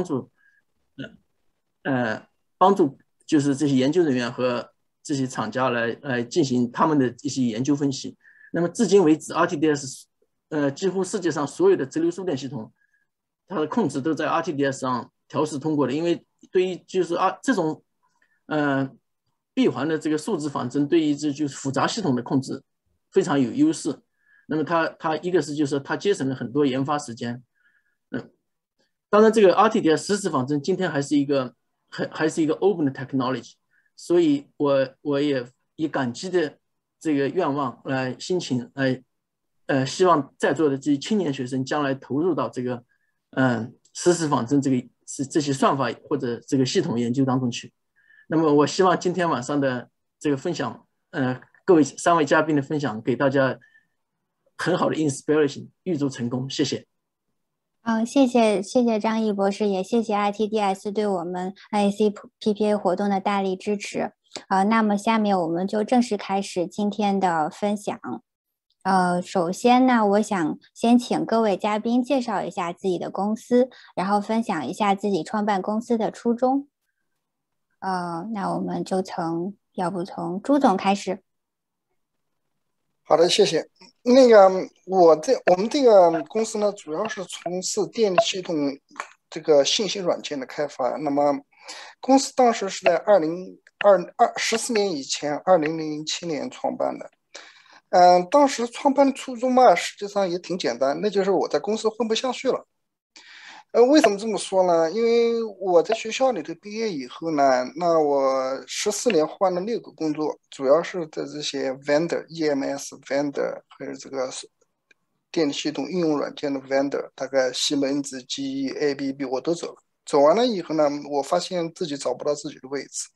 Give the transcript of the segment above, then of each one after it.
助，帮助就是这些研究人员和这些厂家来进行他们的一些研究分析。那么至今为止 ，RTDS 几乎世界上所有的直流输电系统，它的控制都在 RTDS 上调试通过的。因为对于就是这种闭环的这个数字仿真，对于这就是复杂系统的控制非常有优势。那么它一个是就是它节省了很多研发时间。当然这个 RTDS 实时仿真今天还是一个 open 的 technology， 所以我也以感激的这个愿望来心情来希望在座的这些青年学生将来投入到这个实时仿真这些算法或者这个系统研究当中去。那么我希望今天晚上的这个分享，各位3位嘉宾的分享给大家很好的 inspiration， 预祝成功，谢谢。 谢谢张毅博士，也谢谢 RTDS 对我们 IAC PPA 活动的大力支持。那么下面我们就正式开始今天的分享。首先呢，我想先请各位嘉宾介绍一下自己的公司，然后分享一下自己创办公司的初衷。那我们就要不从朱总开始。 好的，谢谢。那个我们这个公司呢，主要是从事电力系统这个信息软件的开发。那么公司当时是在14年以前，2007年创办的。当时创办的初衷嘛，实际上也挺简单，那就是我在公司混不下去了。为什么这么说呢？因为我在学校里头毕业以后呢，那我14年换了6个工作，主要是在这些 vendor、EMS vendor 还有这个电力系统应用软件的 vendor， 大概西门子、GE、ABB 我都走了。走完了以后呢，我发现自己找不到自己的位置。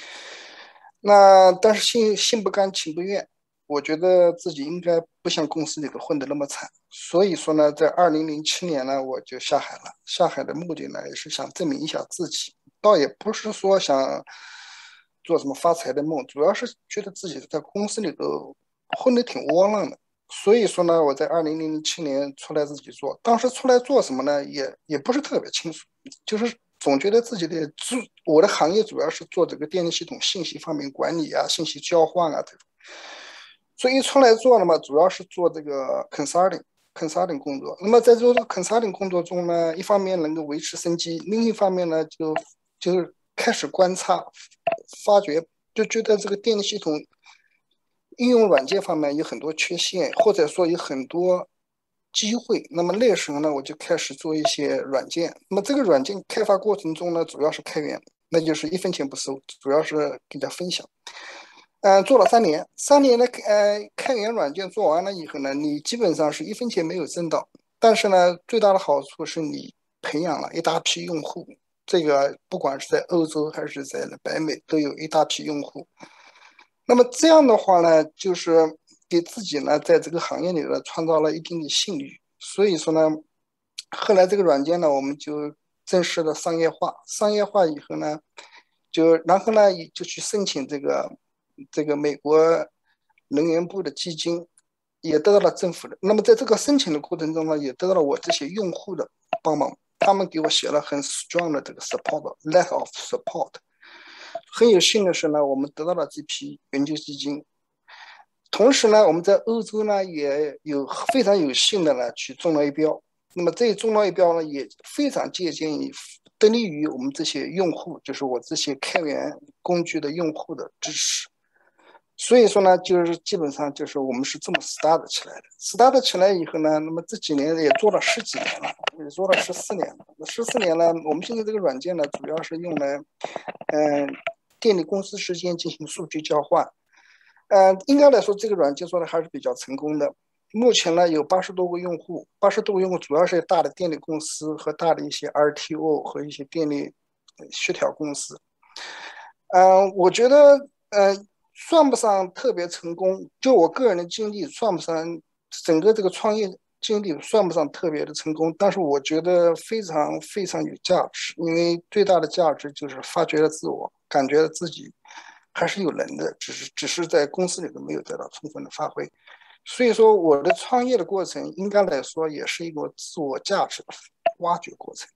但是心不甘情不愿，我觉得自己应该不像公司里头混得那么惨，所以说呢，在2007年呢，我就下海了。下海的目的呢，也是想证明一下自己，倒也不是说想做什么发财的梦，主要是觉得自己在公司里头混得挺窝囊的。所以说呢，我在2007年出来自己做。当时出来做什么呢？也不是特别清楚，就是总觉得自己我的行业主要是做这个电力系统信息方面管理啊、信息交换啊这种。所以出来做了嘛，主要是做这个 consulting 工作。那么在做这个 consulting 工作中呢，一方面能够维持生计，另一方面呢，就是开始观察、发掘，就觉得这个电力系统应用软件方面有很多缺陷，或者说有很多机会。那么那时候呢，我就开始做一些软件。那么这个软件开发过程中呢，主要是开源，那就是1分钱不收，主要是给大家分享。做了3年，3年的开源软件做完了以后呢，你基本上是1分钱没有挣到，但是呢，最大的好处是你培养了一大批用户，这个不管是在欧洲还是在北美都有一大批用户。那么这样的话呢，就是给自己呢在这个行业里呢创造了一定的信誉。所以说呢，后来这个软件呢，我们就正式的商业化。商业化以后呢，然后呢就去申请这个美国能源部的基金，也得到了政府的。那么在这个申请的过程中呢，也得到了我这些用户的帮忙，他们给我写了很 strong 的这个 letter of support。很有幸的是呢，我们得到了这批研究基金。同时呢，我们在欧洲呢也有非常有幸的呢去中了一标。那么这中了一标呢，也非常得力于我们这些用户，就是我这些开源工具的用户的支持。所以说呢，就是基本上就是我们是这么 start 起来的。start 起来以后呢，那么这几年也做了10几年了，也做了14年了。14年了，我们现在这个软件呢，主要是用来电力公司之间进行数据交换。应该来说，这个软件做的还是比较成功的。目前呢，有80多个用户，80多个用户主要是大的电力公司和大的一些 RTO 和一些电力协调公司。我觉得算不上特别成功，就我个人的经历算不上，整个这个创业经历算不上特别的成功，但是我觉得非常非常有价值，因为最大的价值就是发掘了自我，感觉自己还是有能的，只是在公司里头没有得到充分的发挥。所以说我的创业的过程应该来说也是一个自我价值的挖掘过程。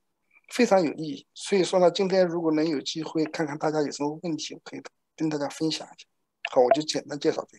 非常有意义。所以说呢，今天如果能有机会看看大家有什么问题，我可以跟大家分享一下。好，我就简单介绍这个。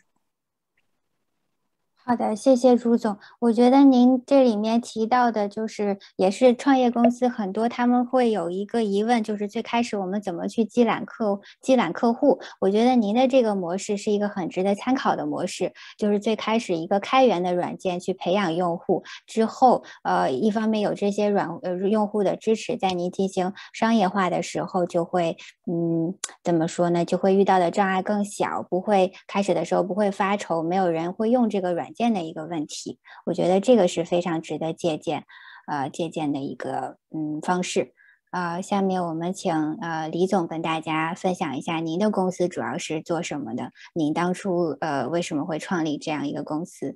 好的，谢谢朱总。我觉得您这里面提到的，就是也是创业公司很多他们会有一个疑问，就是最开始我们怎么去积揽客户？我觉得您的这个模式是一个很值得参考的模式，就是最开始一个开源的软件去培养用户，之后一方面有这些用户的支持，在您进行商业化的时候就会怎么说呢？就会遇到的障碍更小，不会开始的时候不会发愁，没有人会用这个软件的一个问题。我觉得这个是非常值得借鉴的一个方式。下面我们请李总跟大家分享一下您的公司主要是做什么的？您当初为什么会创立这样一个公司？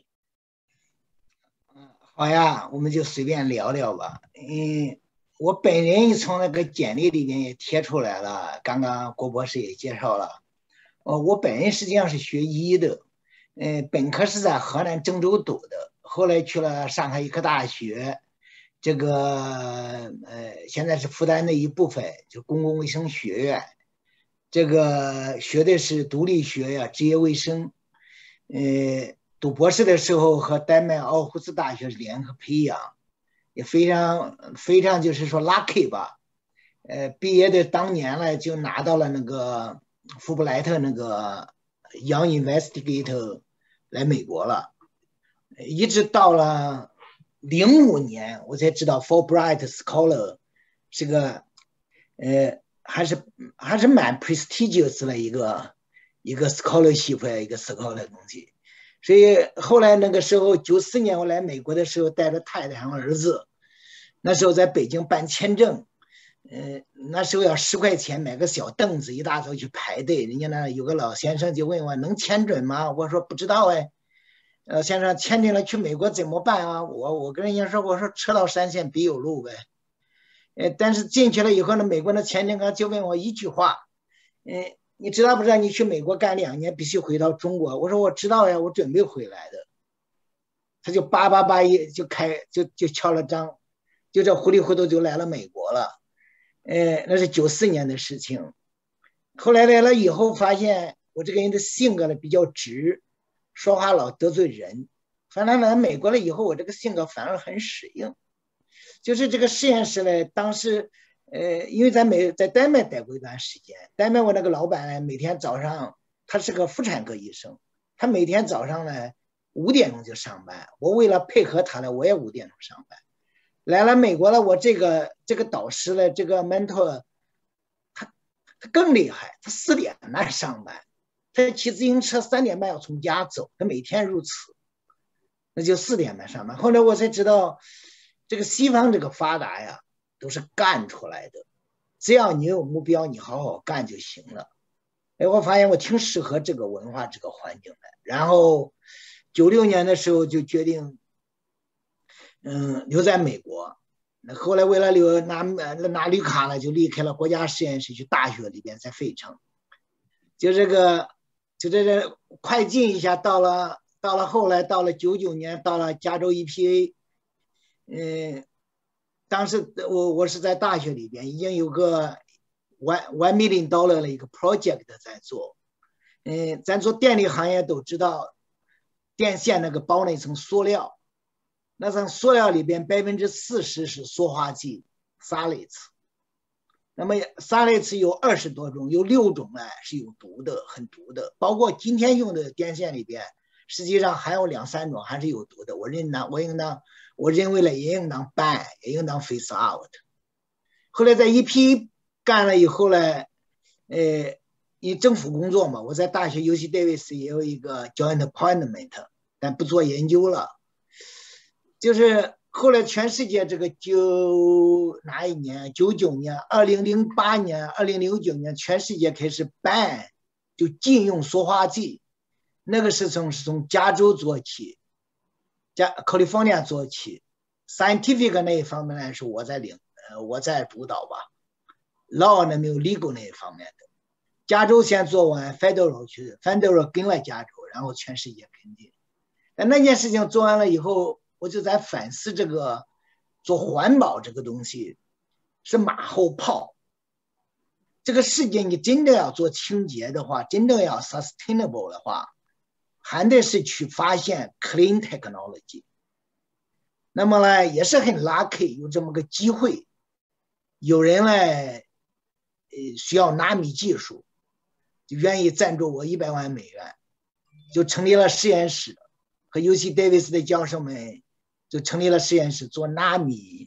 好呀，我们就随便聊聊吧。我本人从那个简历里面也贴出来了，刚刚郭博士也介绍了。我本人实际上是学医的，本科是在河南郑州读的，后来去了上海医科大学，这个现在是复旦的一部分，就公共卫生学院，这个学的是独立学呀，职业卫生。读博士的时候和丹麦奥胡斯大学联合培养，也非常非常就是说 lucky 吧。毕业的当年呢就拿到了那个富布莱特那个 Young Investigator 来美国了，一直到了05年我才知道 Fulbright Scholar 是个还是蛮 prestigious 的一个 scholarship 一个 scholar 的东西。所以后来那个时候94年我来美国的时候，带着太太和儿子，那时候在北京办签证，那时候要10块钱买个小凳子，一大早去排队，人家那有个老先生就问我能签准吗？我说不知道哎。先生签准了去美国怎么办啊？我跟人家说，我说车到山前必有路呗。但是进去了以后呢，美国的签证官就问我一句话，你知道不知道你去美国干2年必须回到中国？我说我知道呀，我准备回来的。他就888就敲了章，就这糊里糊涂就来了美国了。那是94年的事情。后来来了以后发现我这个人的性格呢比较直，说话老得罪人。反正来美国了以后，我这个性格反而很适应。就是这个实验室呢，当时因为在丹麦待过一段时间，丹麦我那个老板呢，每天早上他是个妇产科医生，他每天早上呢5点钟就上班，我为了配合他呢，我也5点钟上班。来了美国了，我这个导师呢，这个 mentor 他更厉害，他4点半上班，他骑自行车3点半要从家走，他每天如此，那就4点半上班。后来我才知道，这个西方这个发达呀，都是干出来的，只要你有目标，你好好干就行了。我发现我挺适合这个文化这个环境的。然后96年的时候就决定留在美国。那后来为了拿绿卡呢，就离开了国家实验室，去大学里边在费城。就这快进一下，到了后来到了99年，到了加州 EPA。当时我是在大学里边已经有个$1 million的一个 project 在做。咱做电力行业都知道，电线那个包那层塑料，那层塑料里边40%是塑化剂 salates。那么 salates 有20多种，有6种呢是有毒的，很毒的。包括今天用的电线里边，实际上还有2、3种还是有毒的。我认为了也应当办，也应当 face out。后来在EP干了以后呢，因为政府工作嘛，我在大学 UC Davis 也有一个 joint appointment， 但不做研究了。就是后来全世界这个哪一年？99年、2008年、2009年，全世界开始办，就禁用塑化剂。那个是从加州做起，California 做起。scientific 那一方面来说，我在主导吧。law 呢没有 legal 那一方面的。加州先做完 ，Federal 跟了加州，然后全世界跟进。但那件事情做完了以后，我就在反思这个做环保这个东西。 是马后炮。这个世界你真的要做清洁的话，真正要 sustainable 的话，还得是去发现 clean technology。那么呢，也是很 lucky 有这么个机会，有人呢，需要纳米技术，就愿意赞助我100万美元，就成立了实验室，和 UC Davis 的教授们就成立了实验室做纳米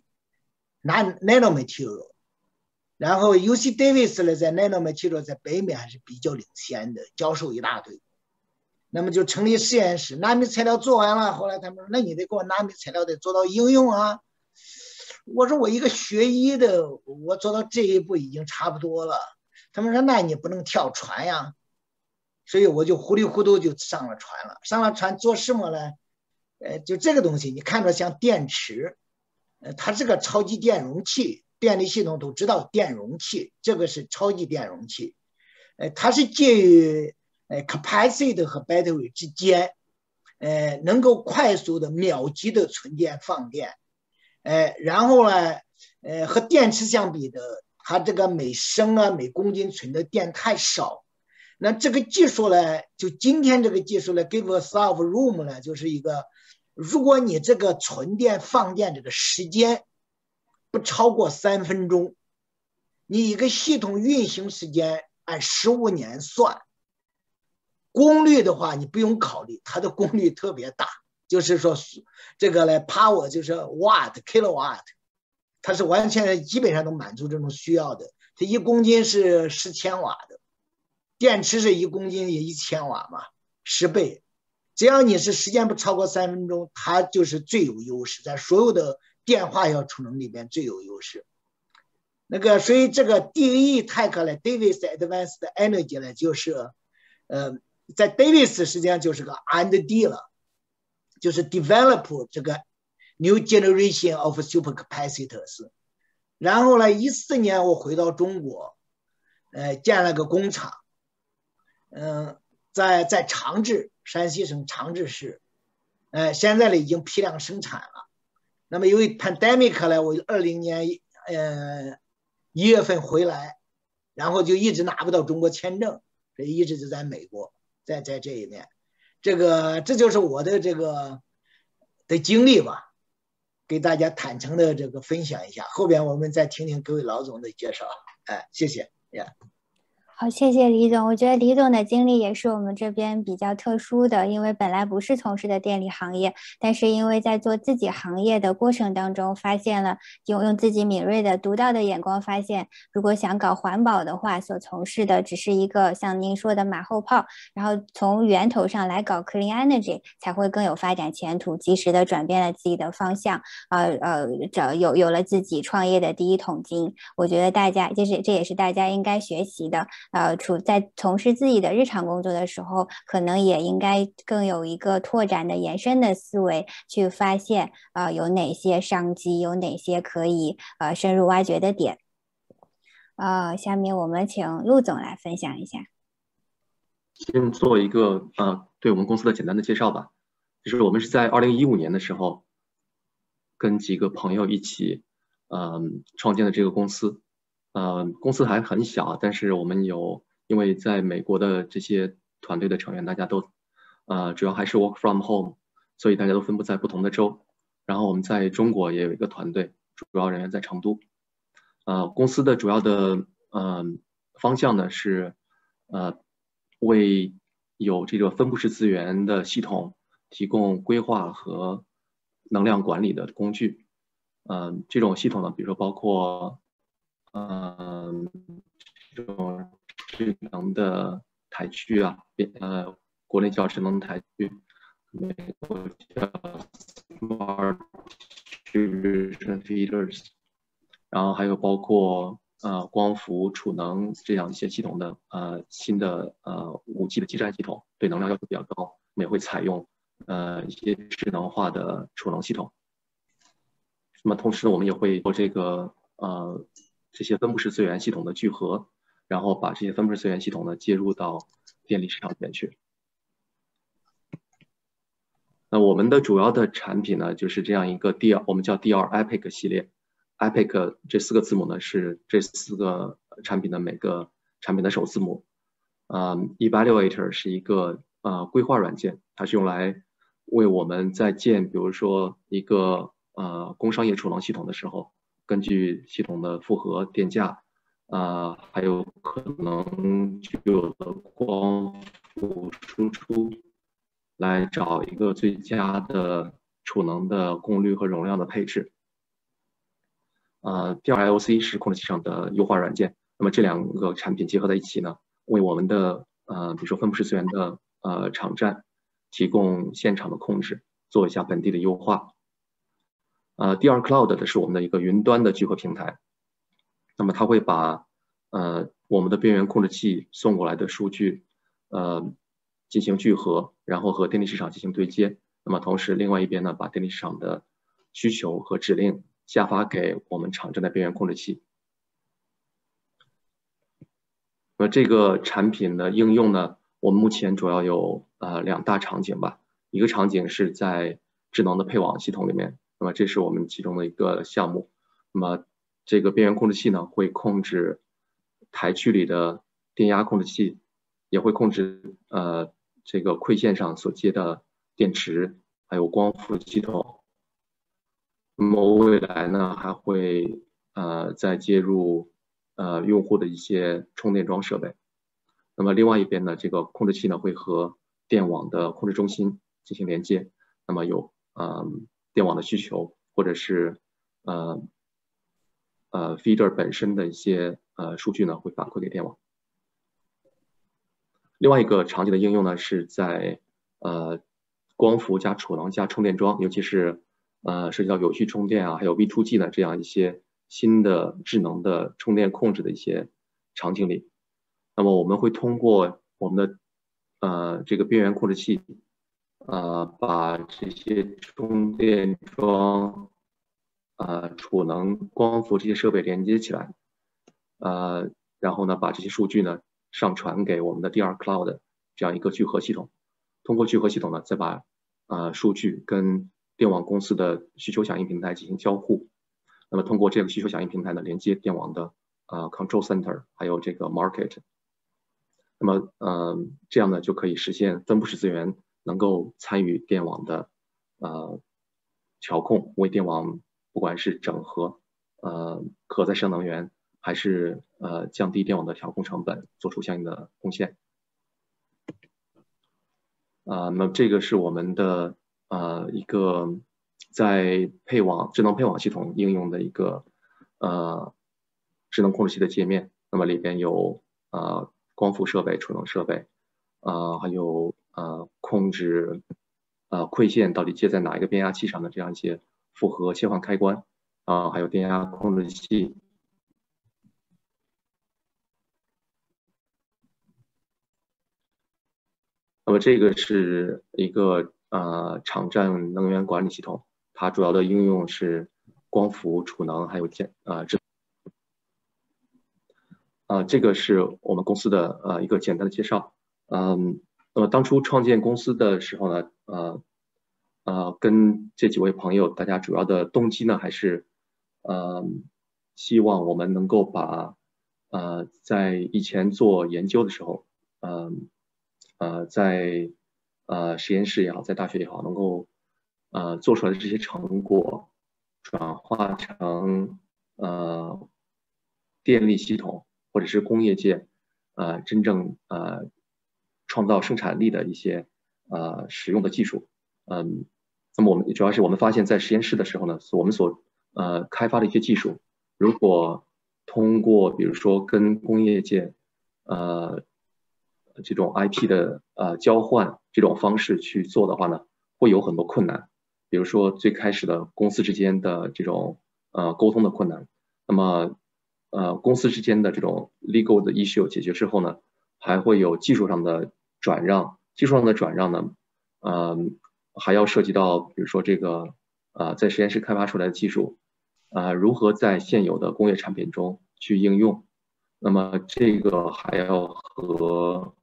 nanomaterial。然后 UC Davis 呢，在 nanomaterial 在北美还是比较领先的，教授一大堆。那么就成立实验室，纳米材料做完了，后来他们说，那你得给我纳米材料得做到应用啊。我说我一个学医的，我做到这一步已经差不多了。他们说那你不能跳船呀，所以我就糊里糊涂就上了船了。上了船做什么呢？就这个东西，你看着像电池，它是个超级电容器，电力系统都知道电容器，这个是超级电容器，它是介于capacitor 和 battery 之间，能够快速的秒级的存电放电，然后呢，和电池相比的，它这个每升啊每公斤存的电太少。那这个技术呢，就今天这个技术呢 ，give a solve room 呢，就是一个，如果你这个存电放电这个时间不超过3分钟，你一个系统运行时间按15年算。功率的话，你不用考虑，它的功率特别大，就是说这个呢 ，power 就是 watt kilowatt， 它是完全基本上都满足这种需要的。它1公斤是10千瓦的，电池是1公斤也1000瓦嘛，10倍。只要你是时间不超过3分钟，它就是最有优势，在所有的电化学储能里边最有优势。那个，所以这个 DAE Tech 呢 ，Davis Advanced Energy 呢，就是在 Davis 实际上就是个 R&D 了，就是 develop 这个 new generation of supercapacitors。然后呢，14年我回到中国，建了个工厂，在长治，山西省长治市，现在呢已经批量生产了。那么由于 pandemic 呢，我20年1月份回来，然后就一直拿不到中国签证，所以一直就在美国。在这一面，这就是我的这个的经历吧，给大家坦诚的这个分享一下。后边我们再听听各位老总的介绍。谢谢。 好，谢谢李总。我觉得李总的经历也是我们这边比较特殊的，因为本来不是从事的电力行业，但是因为在做自己行业的过程当中，发现了用自己敏锐的独到的眼光，发现如果想搞环保的话，所从事的只是一个像您说的马后炮，然后从源头上来搞 clean energy 才会更有发展前途，及时的转变了自己的方向，有了自己创业的第一桶金。我觉得大家这也是大家应该学习的。在从事自己的日常工作的时候，可能也应该更有一个拓展的延伸的思维，去发现有哪些商机，有哪些可以深入挖掘的点。下面我们请陆总来分享一下。 先做一个对我们公司的简单的介绍吧。就是我们是在2015年的时候，跟几个朋友一起创建的这个公司。公司还很小，但是我们因为在美国的这些团队的成员，大家都主要还是 work from home， 所以大家都分布在不同的州。然后我们在中国也有一个团队，主要人员在成都。公司的主要的方向呢是为有这个分布式资源的系统提供规划和能量管理的工具。这种系统呢，比如说包括这种智能的台区啊，国内叫智能台区，美国叫 Smart Distribution Feeders， 然后还有包括光伏储能这样一些系统的新的5G 的基站系统，对能量要求比较高，我们也会采用一些智能化的储能系统。那么同时我们也会做这个这些分布式资源系统的聚合，然后把这些分布式资源系统呢接入到电力市场里面去。那我们的主要的产品呢，就是这样一个我们叫 DR Epic 系列。 Epic 这4个字母呢是这4个产品的每个产品的首字母。Evaluator 是一个规划软件，它是用来为我们在建比如说一个工商业储能系统的时候，根据系统的负荷、电价还有可能具有的光伏输出，来找一个最佳的储能的功率和容量的配置。DRIOC 是控制器上的优化软件，那么这2个产品结合在一起呢，为我们的比如说分布式资源的场站提供现场的控制，做一下本地的优化。DR Cloud 的是我们的一个云端的聚合平台，那么它会把我们的边缘控制器送过来的数据进行聚合，然后和电力市场进行对接。那么同时另外一边呢，把电力市场的需求和指令下发给我们场站的边缘控制器。那么这个产品的应用呢，我们目前主要有2大场景吧。一个场景是在智能的配网系统里面，那么这是我们其中的一个项目。那么这个边缘控制器呢，会控制台区里的电压控制器，也会控制这个馈线上所接的电池，还有光伏系统。那么未来呢，还会再接入用户的一些充电桩设备。那么另外一边呢，这个控制器呢会和电网的控制中心进行连接，那么有电网的需求，或者是feeder 本身的一些数据呢会反馈给电网。另外一个场景的应用呢是在光伏加储能加充电桩，尤其是涉及到有序充电还有 V2G 呢这样一些新的智能的充电控制的一些场景里。那么我们会通过我们的这个边缘控制器把这些充电桩储能、光伏这些设备连接起来，然后呢把这些数据呢上传给我们的 DR Cloud 这样一个聚合系统，通过聚合系统呢再把数据跟电网公司的需求响应平台进行交互，那么通过这个需求响应平台呢连接电网的control center 还有这个 market， 那么这样呢就可以实现分布式资源能够参与电网的调控，为电网不管是整合可再生能源，还是降低电网的调控成本做出相应的贡献。那么这个是我们的一个在智能配网系统应用的一个智能控制器的界面，那么里边有光伏设备、储能设备，还有控制馈线到底接在哪一个变压器上的这样一些负荷切换开关还有电压控制器。那么这个是一个场站能源管理系统，它主要的应用是光伏、储能还有这个是我们公司的一个简单的介绍。那么当初创建公司的时候呢，跟这几位朋友，大家主要的动机呢还是希望我们能够把在以前做研究的时候，在实验室也好，在大学也好，能够做出来的这些成果转化成电力系统或者是工业界真正创造生产力的一些使用的技术。那么主要是我们发现在实验室的时候呢，我们所开发的一些技术，如果通过比如说跟工业界这种 IP 的交换这种方式去做的话呢，会有很多困难，比如说最开始的公司之间的这种沟通的困难。那么公司之间的这种 legal 的 issue 解决之后呢，还会有技术上的转让。技术上的转让呢还要涉及到比如说这个在实验室开发出来的技术如何在现有的工业产品中去应用。那么这个还要和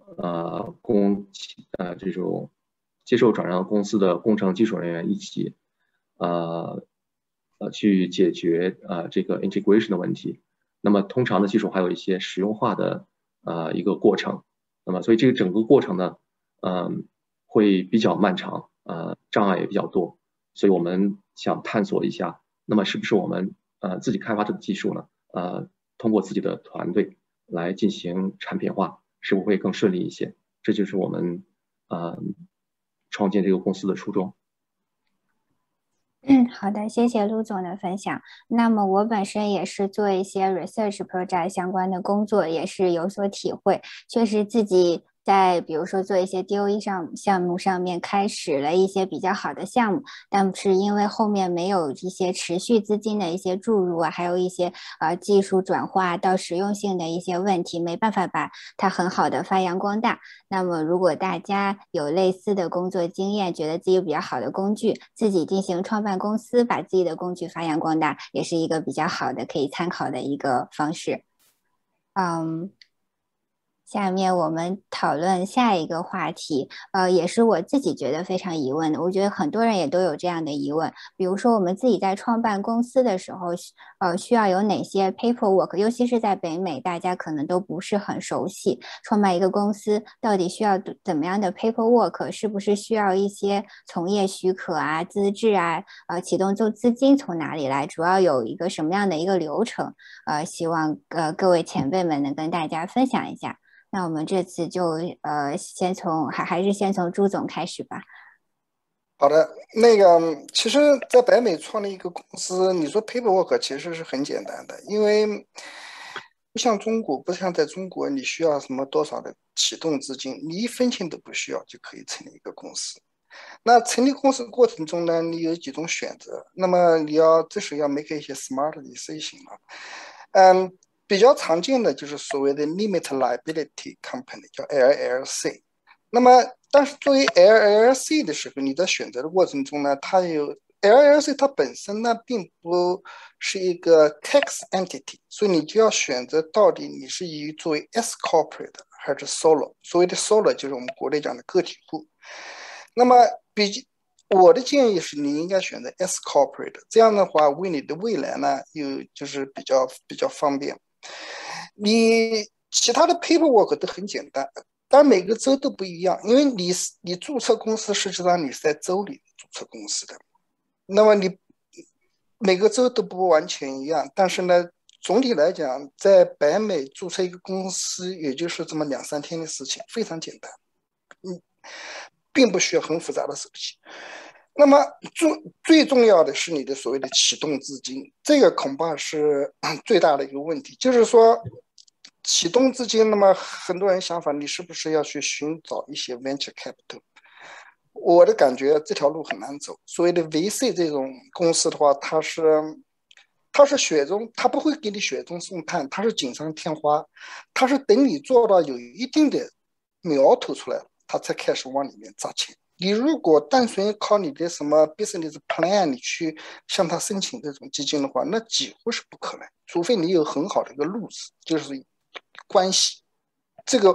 这种接受转让公司的工程技术人员一起去解决这个 integration 的问题。那么通常的技术还有一些实用化的一个过程。那么所以这个整个过程呢，会比较漫长，障碍也比较多。所以我们想探索一下，那么是不是我们自己开发这个技术呢？通过自己的团队来进行产品化，是不是会更顺利一些？这就是我们创建这个公司的初衷。 好的，谢谢陆总的分享。那么我本身也是做一些 research project 相关的工作，也是有所体会。确实自己在比如说做一些 DOE 项目上面开始了一些比较好的项目，但是因为后面没有一些持续资金的一些注入啊，还有一些技术转化到实用性的一些问题，没办法把它很好的发扬光大。那么如果大家有类似的工作经验，觉得自己有比较好的工具，自己进行创办公司，把自己的工具发扬光大，也是一个比较好的可以参考的一个方式。下面我们讨论下一个话题，也是我自己觉得非常疑问的。我觉得很多人也都有这样的疑问，比如说我们自己在创办公司的时候，需要有哪些 paperwork， 尤其是在北美，大家可能都不是很熟悉。创办一个公司到底需要怎么样的 paperwork， 是不是需要一些从业许可啊、资质啊，启动资金从哪里来，主要有一个什么样的一个流程？希望各位前辈们能跟大家分享一下。那我们这次就还是先从朱总开始吧。 好的，那个其实，在北美创立一个公司，你说 paperwork 其实是很简单的，因为不像在中国，你需要什么多少的启动资金，你1分钱都不需要就可以成立一个公司。那成立公司的过程中呢，你有几种选择，那么这时候要 make 一些 smart decision 了。比较常见的就是所谓的 limit liability company， 叫 LLC。那么，但是作为 LLC 的时候，你在选择的过程中呢，LLC 它本身呢并不是一个 tax entity， 所以你就要选择到底你是作为 S corporate 还是 solo。所谓的 solo 就是我们国内讲的个体户。那么我的建议是你应该选择 S corporate， 这样的话为你的未来呢就是比较方便。你其他的 paperwork 都很简单，当然每个州都不一样，因为你注册公司实际上你是在州里注册公司的，那么你每个州都不完全一样，但是呢总体来讲在北美注册一个公司也就是这么2-3天的事情，非常简单，并不需要很复杂的手续。那么最重要的是你的所谓的启动资金，这个恐怕是最大的一个问题，就是说启动资金，那么很多人想法，你是不是要去寻找一些 venture capital？ 我的感觉这条路很难走。所谓的 VC 这种公司的话，它是雪中，它不会给你雪中送炭，它是锦上添花，它是等你做到有一定的苗头出来了，它才开始往里面砸钱。你如果单纯靠你的什么 business plan 你去向他申请这种基金的话，那几乎是不可能，除非你有很好的一个路子，就是关系。这个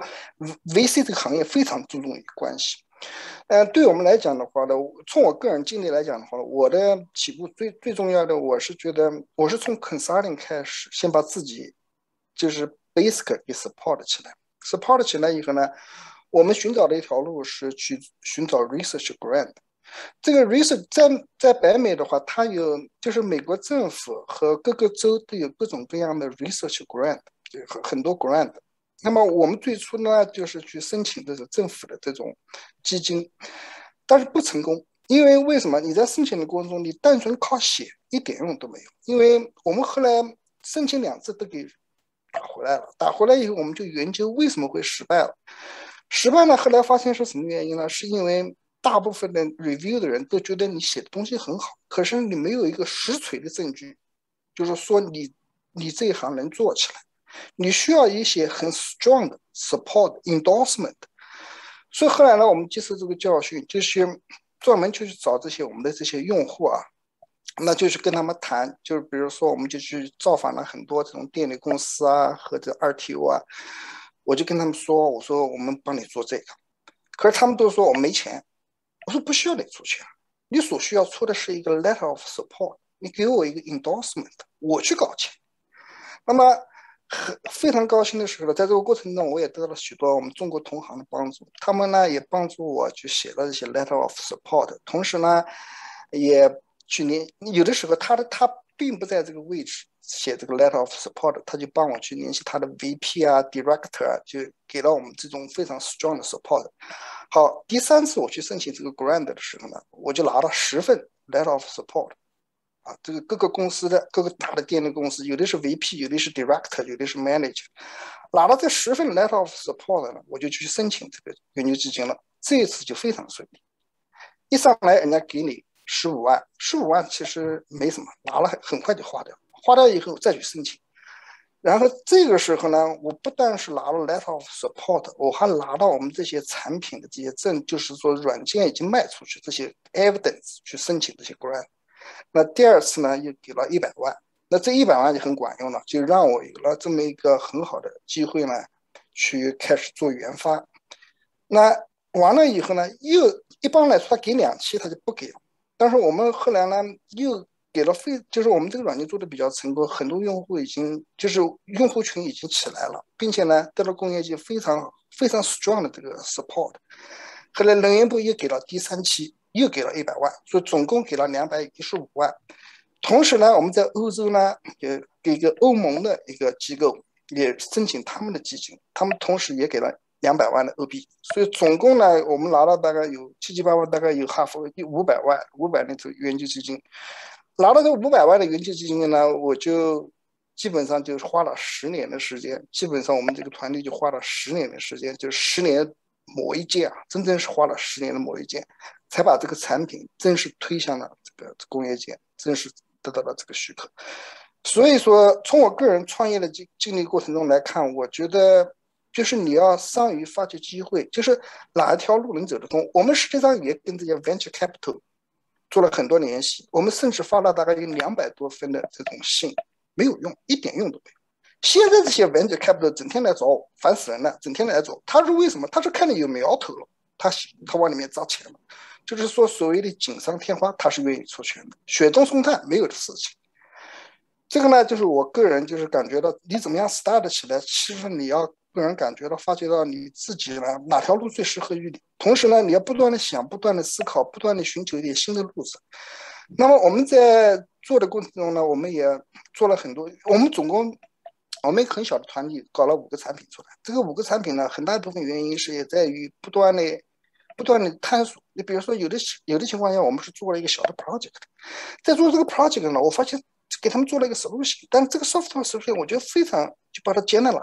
VC 这个行业非常注重于关系。对我们来讲的话呢，从我个人经历来讲的话，我的起步最重要的，我是觉得我是从 consulting 开始，先把自己就是 basic 给 support 起来以后呢，我们寻找的一条路是去寻找 research grant。这个 research 在北美的话，它有就是美国政府和各个州都有各种各样的 research grant， 很多 grant。那么我们最初呢，就是去申请这种政府的这种基金，但是不成功。因为什么？你在申请的过程中，你单纯靠写一点用都没有。因为我们后来申请2次都给打回来以后，我们就研究为什么会失败了。失败呢，后来发现是什么原因呢？是因为大部分的 review 的人都觉得你写的东西很好，可是你没有一个实锤的证据，就是说你这一行能做起来，你需要一些很 strong 的 support endorsement。所以后来呢，我们接受这个教训，就是专门就去找我们的这些用户啊，那就是跟他们谈，就是比如说我们就去造访了很多这种电力公司啊或者 RTO 啊，我就跟他们说，我说我们帮你做这个，可是他们都说我没钱。我说不需要你出钱，你所需要出的是一个 letter of support， 你给我一个 endorsement， 我去搞钱。那么非常高兴的时候，在这个过程中，我也得到了许多我们中国同行的帮助，他们呢也帮助我去写了一些 letter of support， 同时呢也去有的时候他并不在这个位置写这个 letter of support， 他就帮我去联系他的 VP 啊 director 啊，就给了我们这种非常 strong 的 support。 好，第3次我去申请这个 grant 的时候呢，我就拿了10份 letter of support。这个各个公司的各个大的电力公司，有的是 VP， 有的是 director， 有的是 manager， 拿了这10份 letter of support 呢，我就去申请这个研究基金了。这一次就非常顺利，一上来人家给你15万，15万其实没什么，拿了很快就花掉，花掉以后再去申请。然后这个时候呢，我不但是拿了 letter of support， 我还拿到我们这些产品的这些证，就是说软件已经卖出去这些 evidence 去申请这些 grant。那第2次呢，又给了100万，那这100万就很管用了，就让我有了这么一个很好的机会呢，去开始做研发。那完了以后呢，又一般来说他给2期他就不给了，但是我们后来呢又给了就是我们这个软件做的比较成功，很多用户已经就是用户群已经起来了，并且呢得到工业界非常 strong 的这个 support。后来能源部又给了第3期。又给了100万，所以总共给了215万。同时呢，我们在欧洲呢，也给一个欧盟的一个机构也申请他们的基金，他们同时也给了200万的欧币。所以总共呢，我们拿了大概有7、8万，大概有500万，500那种研究基金。拿了这500万的研究基金呢，我就基本上就花了10年的时间，基本上我们这个团队就花了10年的时间，就10年磨一剑啊，真正是花了10年的磨一剑。才把这个产品正式推向了这个工业界，正式得到了这个许可。所以说，从我个人创业的经历过程中来看，我觉得就是你要善于发掘机会，就是哪一条路能走得通。我们实际上也跟这些 venture capital 做了很多联系，我们甚至发了大概有200多封的这种信，没有用，一点用都没有。现在这些 venture capital 整天来找我，烦死人了，整天来找。他是为什么？他是看你有苗头了，他往里面砸钱了。就是说，所谓的锦上添花，他是愿意出钱的，雪中送炭没有的事情。这个呢，就是我个人就是感觉到，你怎么样 start 起来，其实你要个人感觉到、发觉到你自己呢哪条路最适合于你。同时呢，你要不断的想、不断的思考、不断的寻求一点新的路子。那么我们在做的过程中呢，我们也做了很多，我们总共我们很小的团队搞了5个产品出来。这个5个产品呢，很大一部分原因是也在于不断的探索。你比如说有的情况下，我们是做了一个小的 project， 在做这个 project 呢，我发现给他们做了一个 solution， 但这个 software solution 我觉得非常，就把它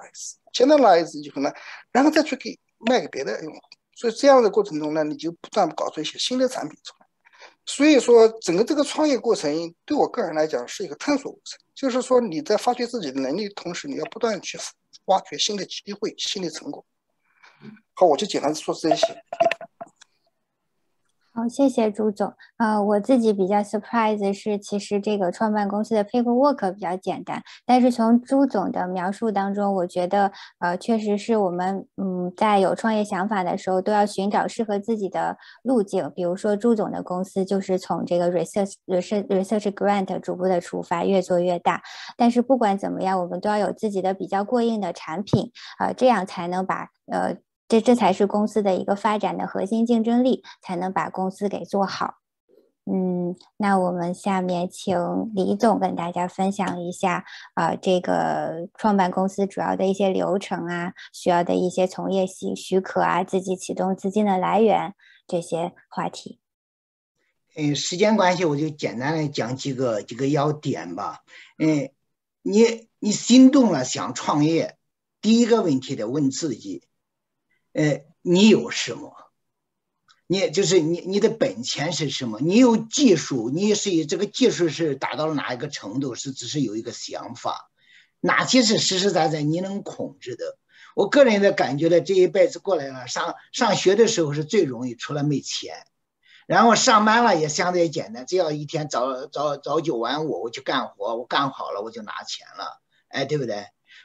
generalize 以后呢，然后再去卖给别的用户。所以这样的过程中呢，你就不断搞出一些新的产品出来。所以说整个这个创业过程对我个人来讲是一个探索过程，就是说你在发掘自己的能力的同时，你要不断去挖掘新的机会、新的成果。好，我就简单说这些。 好，谢谢朱总。我自己比较 surprise 是，其实这个创办公司的 paperwork 比较简单，但是从朱总的描述当中，我觉得确实是我们在有创业想法的时候，都要寻找适合自己的路径。比如说朱总的公司就是从这个 research grant 逐步的出发，越做越大。但是不管怎么样，我们都要有自己的比较过硬的产品，这样才能把这才是公司的一个发展的核心竞争力，才能把公司给做好。那我们下面请李总跟大家分享一下这个创办公司主要的一些流程啊，需要的一些从业许可啊，自己启动资金的来源这些话题。 时间关系，我就简单的讲几个要点吧。你心动了想创业，第一个问题得问自己。你有什么？你的本钱是什么？你有技术，你是这个技术是达到了哪一个程度？是只是有一个想法，哪些是实实在在你能控制的？我个人的感觉呢，这一辈子过来了，上学的时候是最容易，除了没钱，然后上班了也相对简单，只要一天早9晚5，我去干活，我干好了我就拿钱了，对不对？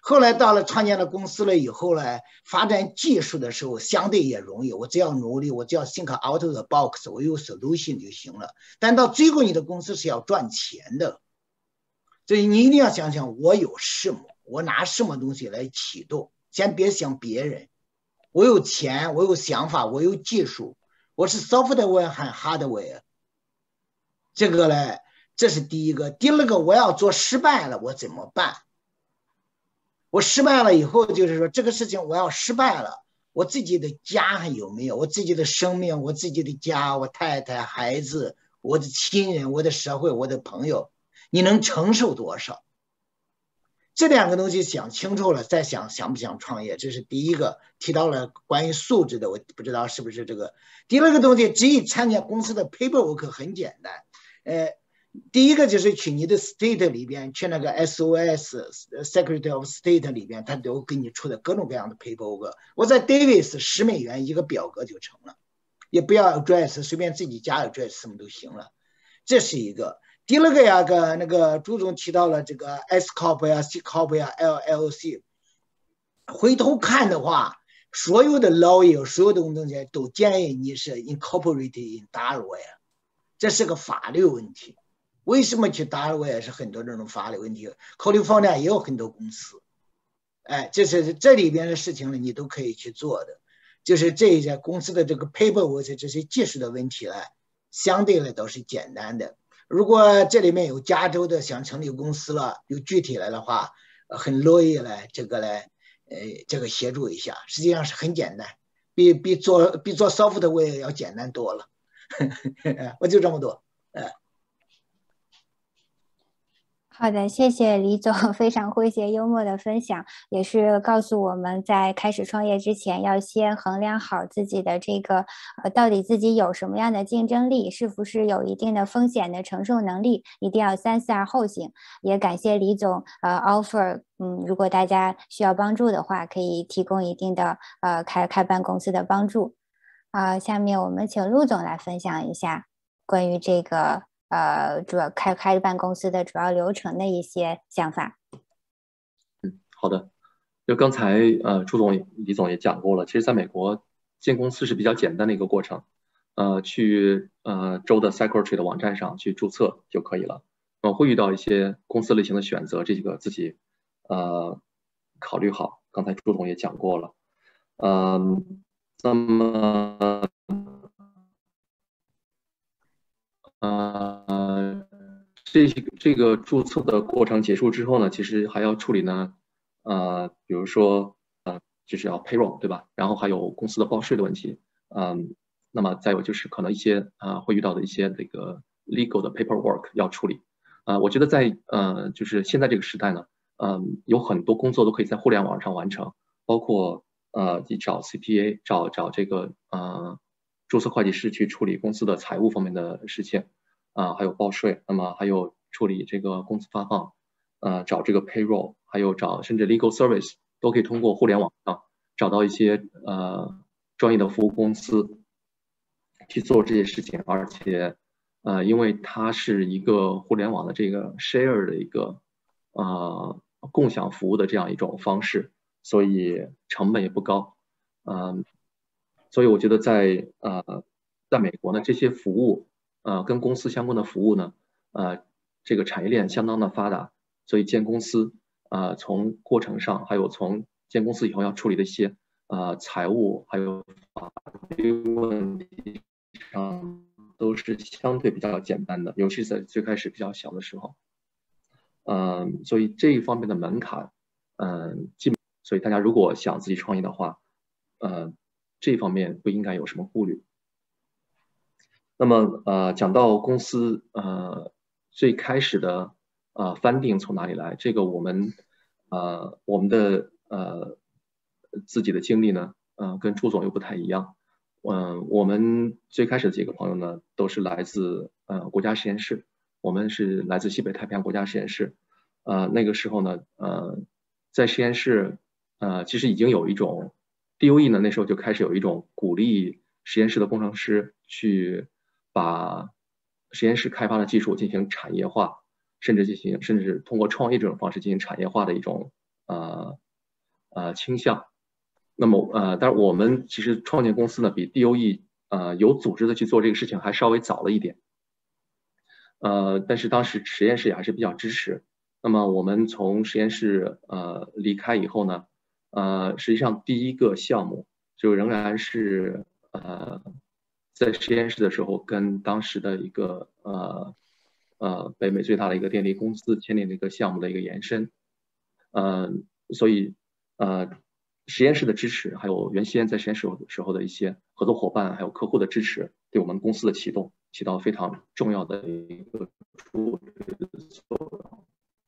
后来到了创建了公司了以后呢，发展技术的时候相对也容易，我只要努力，我只要 think out of the box， 我有 solution 就行了。但到最后你的公司是要赚钱的，所以你一定要想想我有什么，我拿什么东西来启动，先别想别人。我有钱，我有想法，我有技术，我是 software 和 hardware。这个呢，这是第一个。第二个，我要做失败了，我怎么办？我失败了以后，就是说这个事情我要失败了，我自己的家还有没有？我自己的生命，我自己的家，我太太、孩子，我的亲人，我的社会，我的朋友，你能承受多少？这两个东西想清楚了，再想不想创业，这是第一个。提到了关于素质的，我不知道是不是这个。第二个东西，只以参加公司的 paperwork 很简单，第一个就是去你的 state 里边，去那个 SOS Secretary of State 里边，他都给你出的各种各样的 paperwork。我在 Davis 10美元一个表格就成了，也不要 address， 随便自己加 address 什么都行了。这是一个。第二个呀，那个朱总提到了这个 S corp 呀、C corp 呀、LLC。回头看的话，所有的 lawyer 所有的东西都建议你是 incorporated in Delaware， 这是个法律问题。为什么去 Delaware 是很多这种法律问题 ？California 也有很多公司，这里边的事情呢，你都可以去做的。就是这一些公司的这个 paperwork 这些技术的问题呢，相对来都是简单的。如果这里面有加州的想成立公司了，有具体来的话，很乐意来这个协助一下。实际上是很简单，比做software 要简单多了。我就这么多。 好的，谢谢李总非常诙谐幽默的分享，也是告诉我们在开始创业之前要先衡量好自己的这个到底自己有什么样的竞争力，是不是有一定的风险的承受能力，一定要三思而后行。也感谢李总offer， 如果大家需要帮助的话，可以提供一定的开办公司的帮助。下面我们请陆总来分享一下关于这个主要开办公司的主要流程的一些想法。 好的，就刚才朱总、李总也讲过了，其实在美国建公司是比较简单的一个过程，去州的 Secretary 的网站上去注册就可以了。会遇到一些公司类型的选择，这几个自己考虑好。刚才朱总也讲过了，那么这个注册的过程结束之后呢，其实还要处理呢，比如说就是要 payroll 对吧？然后还有公司的报税的问题，那么再有就是可能一些会遇到的一些这个 legal 的 paperwork 要处理。我觉得在就是现在这个时代呢，有很多工作都可以在互联网上完成，包括你找 CPA 找这个注册会计师去处理公司的财务方面的事情，还有报税，那么还有处理这个工资发放，找这个 payroll， 还有找甚至 legal service 都可以通过互联网上找到一些专业的服务公司去做这些事情，而且因为它是一个互联网的这个 share 的一个共享服务的这样一种方式，所以成本也不高，所以我觉得在美国呢，这些服务跟公司相关的服务呢，这个产业链相当的发达，所以建公司从过程上，还有从建公司以后要处理的一些财务还有法律问题上都是相对比较简单的，尤其是在最开始比较小的时候，所以这一方面的门槛，所以大家如果想自己创业的话，这方面不应该有什么顾虑。那么讲到公司最开始的funding从哪里来，这个我们的自己的经历呢，跟朱总又不太一样。我们最开始的几个朋友呢，都是来自国家实验室，我们是来自西北太平洋国家实验室。那个时候呢，在实验室其实已经有一种 DOE 呢，那时候就开始有一种鼓励实验室的工程师去把实验室开发的技术进行产业化，甚至通过创业这种方式进行产业化的一种倾向。那么但是我们其实创建公司呢，比 DOE 有组织的去做这个事情还稍微早了一点。但是当时实验室也还是比较支持。那么我们从实验室离开以后呢，实际上第一个项目就仍然是在实验室的时候跟当时的一个北美最大的一个电力公司签订了一个项目的一个延伸。所以实验室的支持，还有原先在实验室时候的一些合作伙伴，还有客户的支持，对我们公司的启动起到非常重要的一个助力的作用。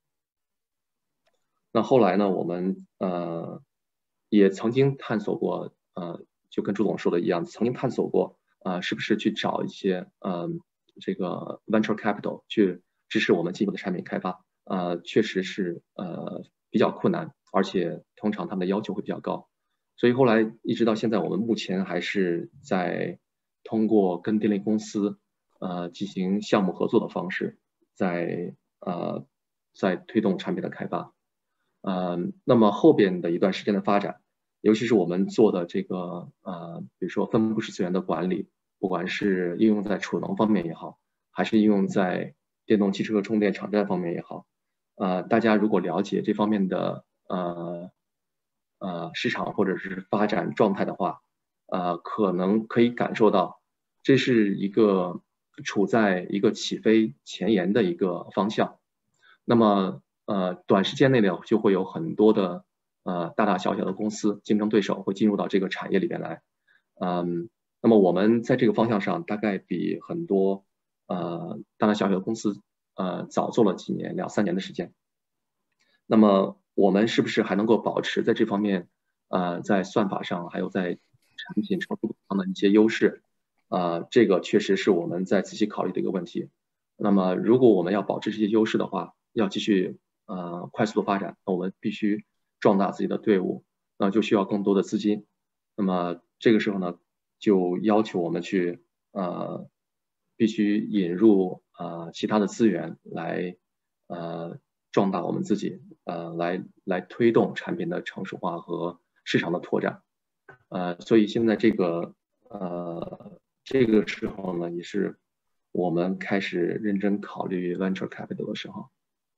那后来呢，我们也曾经探索过，就跟朱总说的一样，曾经探索过是不是去找一些这个 venture capital 去支持我们进一步的产品开发。确实是比较困难，而且通常他们的要求会比较高。所以后来一直到现在，我们目前还是在通过跟电力公司进行项目合作的方式，在推动产品的开发。那么后边的一段时间的发展，尤其是我们做的这个比如说分布式资源的管理，不管是应用在储能方面也好，还是应用在电动汽车充电场站方面也好，大家如果了解这方面的市场或者是发展状态的话，可能可以感受到这是一个处在一个起飞前沿的一个方向。那么短时间内呢，就会有很多的大大小小的公司竞争对手会进入到这个产业里边来。那么我们在这个方向上大概比很多大大小小的公司早做了几年，2、3年的时间。那么我们是不是还能够保持在这方面在算法上还有在产品成熟上的一些优势？这个确实是我们在仔细考虑的一个问题。那么如果我们要保持这些优势的话，要继续快速的发展，那我们必须壮大自己的队伍，那就需要更多的资金。那么这个时候呢，就要求我们去必须引入其他的资源来壮大我们自己，来推动产品的成熟化和市场的拓展。所以现在这个时候呢，也是我们开始认真考虑 venture capital 的时候。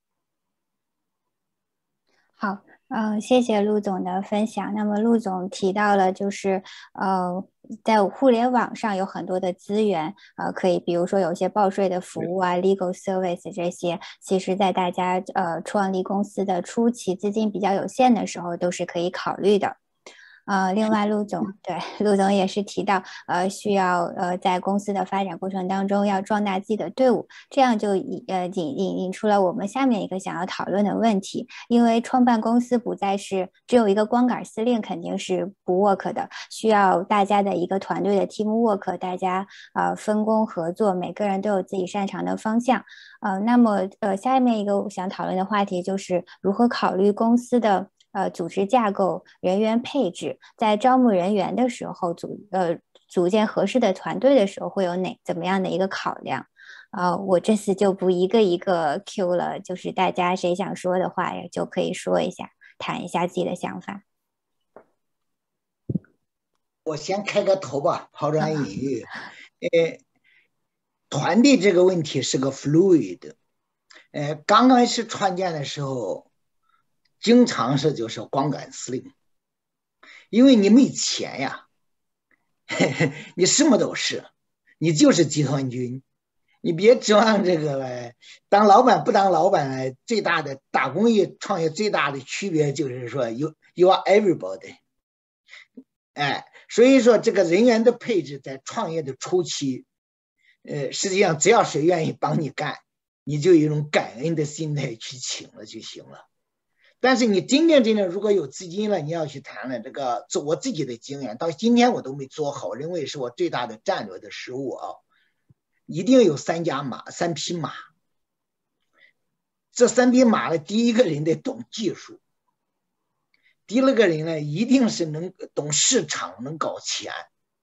好，谢谢陆总的分享。那么陆总提到了，就是在互联网上有很多的资源，可以比如说有些报税的服务啊 ，legal service 这些，其实在大家创立公司的初期资金比较有限的时候，都是可以考虑的。另外陆总也是提到，需要在公司的发展过程当中要壮大自己的队伍，这样就引出了我们下面一个想要讨论的问题。因为创办公司不再是只有一个光杆司令，肯定是不 work 的，需要大家的一个团队的 team work， 大家分工合作，每个人都有自己擅长的方向。那么下面一个我想讨论的话题就是如何考虑公司的组织架构、人员配置，在招募人员的时候，组建合适的团队的时候，会有怎么样的一个考量？我这次就不一个一个 Q 了，就是大家谁想说的话呀，就可以说一下，谈一下自己的想法。 我先开个头吧，抛砖引玉。团队这个问题是个 fluid。刚开始创建的时候，经常是就是光杆司令，因为你没钱呀，你什么都是，你就是集团军，你别指望这个当老板不当老板。最大的打工业创业最大的区别就是说 you are everybody。所以说这个人员的配置在创业的初期，实际上只要谁愿意帮你干，你就有一种感恩的心态去请了就行了。但是你真正如果有资金了，你要去谈了。这个做我自己的经验，到今天我都没做好，认为是我最大的战略的失误啊！一定有3匹马。这3匹马呢，第一个人得懂技术，第二个人呢一定是能懂市场，能搞钱。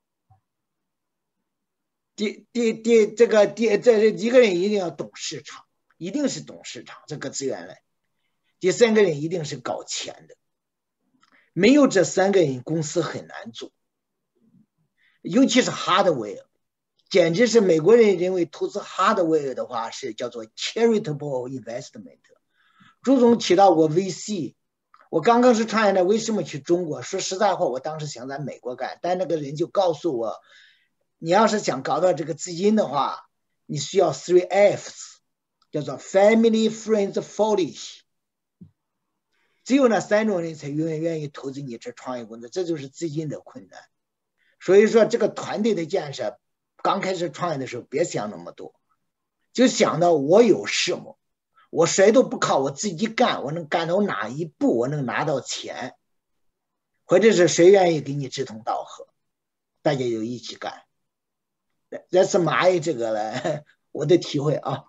这一个人一定要懂市场，一定是懂市场这个资源来。 第三个人一定是搞钱的，没有这三个人，公司很难做。尤其是 hardware， 简直是美国人认为投资 hardware 的话是叫做 charitable investment。朱总提到过 VC， 我刚开始创业呢，为什么去中国？说实在话，我当时想在美国干，但那个人就告诉我，你要是想搞到这个资金的话，你需要 3 Fs， 叫做 family friends foolish， 只有那3种人才永远愿意投资你这创业公司，这就是资金的困难。所以说这个团队的建设，刚开始创业的时候别想那么多，就想到我有什么，我谁都不靠，我自己干，我能干到哪一步，我能拿到钱，或者是谁愿意给你志同道合，大家就一起干。这是蚂蚁这个了，我的体会啊。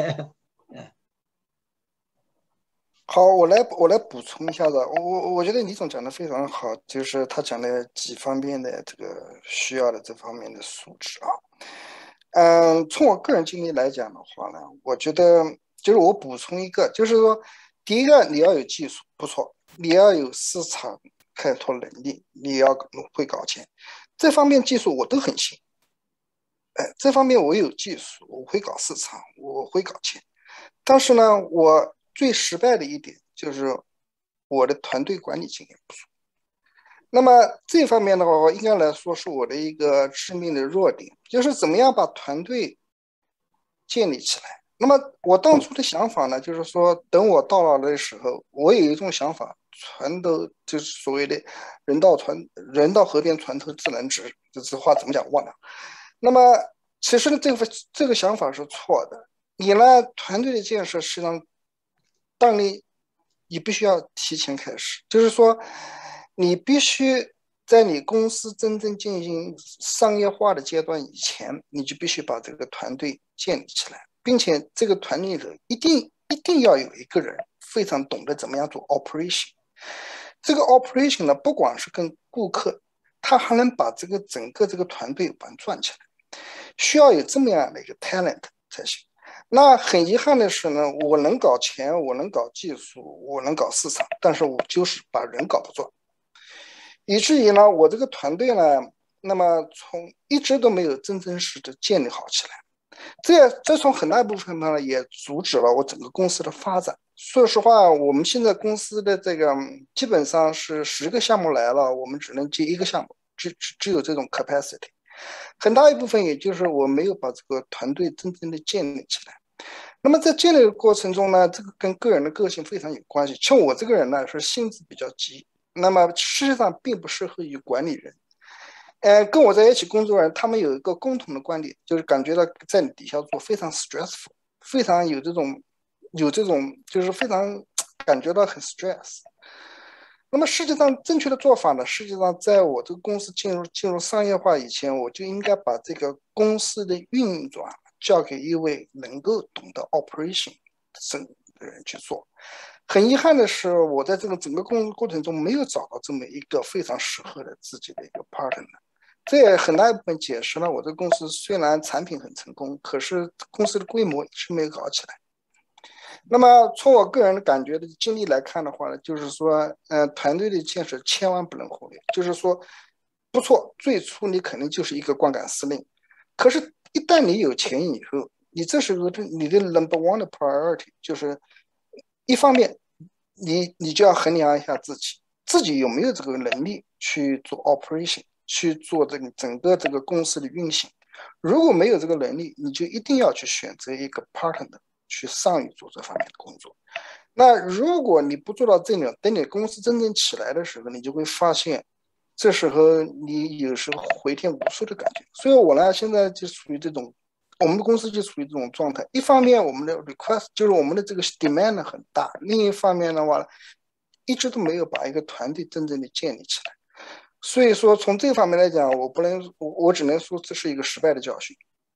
好，我来补充一下子，我觉得李总讲的非常好，就是他讲的几方面的这个需要的这方面的素质啊。从我个人经历来讲的话呢，我觉得就是我补充一个，就是说，第一个你要有技术，不错，你要有市场开拓能力，你要会搞钱，这方面技术我都很行。这方面我有技术，我会搞市场，我会搞钱，但是呢，我最失败的一点就是我的团队管理经验不足。那么这方面的话，应该来说是我的一个致命的弱点，就是怎么样把团队建立起来。那么我当初的想法呢，就是说等我到了的时候，我有一种想法，船都就是所谓的人到河边船头自然直，这话怎么讲忘了。那么其实这个想法是错的。你呢，团队的建设实际上，当你必须要提前开始，就是说，你必须在你公司真正进行商业化的阶段以前，你就必须把这个团队建立起来，并且这个团队里一定要有一个人非常懂得怎么样做 operation。这个 operation 呢，不光是跟顾客，他还能把整个这个团队玩转起来。需要有这么样的一个 talent 才行。那很遗憾的是呢，我能搞钱，我能搞技术，我能搞市场，但是我就是把人搞不转，以至于呢，我这个团队呢，那么一直都没有真实的建立好起来。这从很大一部分呢也阻止了我整个公司的发展。说实话，我们现在公司的这个基本上是10个项目来了，我们只能接1个项目，只有这种 capacity。很大一部分也就是我没有把这个团队真正的建立起来。那么在建立的过程中呢，这个跟个人的个性非常有关系。像我这个人呢是性子比较急，那么事实上并不适合于管理人。跟我在一起工作的人，他们有一个共同的观点，就是感觉到在你底下做非常 stressful， 非常有这种就是非常感觉到很 stress。那么实际上正确的做法呢，实际上在我这个公司进入商业化以前，我就应该把这个公司的运转交给一位能够懂得 operation 的人去做。很遗憾的是，我在这个整个工作过程中没有找到这么一个非常适合的自己的一个 partner。这也很大一部分解释了我这个公司虽然产品很成功，可是公司的规模一直没有搞起来。那么从我个人的感觉的经历来看的话呢，就是说，团队的建设千万不能忽略。就是说，不错，最初你肯定就是一个光杆司令，可是，一旦你有钱以后，你这时候你的 number one 的 priority 就是一方面，你就要衡量一下自己有没有这个能力去做 operation， 去做整个这个公司的运行。如果没有这个能力，你就一定要去选择一个 partner。去上于做这方面的工作。那如果你不做到这点，等你公司真正起来的时候，你就会发现，这时候你有时候回天无术的感觉。所以我呢，现在就处于这种，我们的公司就处于这种状态。一方面，我们的 request 就是我们的这个 demand 很大；另一方面的话，一直都没有把一个团队真正的建立起来。所以说，从这方面来讲，我只能说这是一个失败的教训。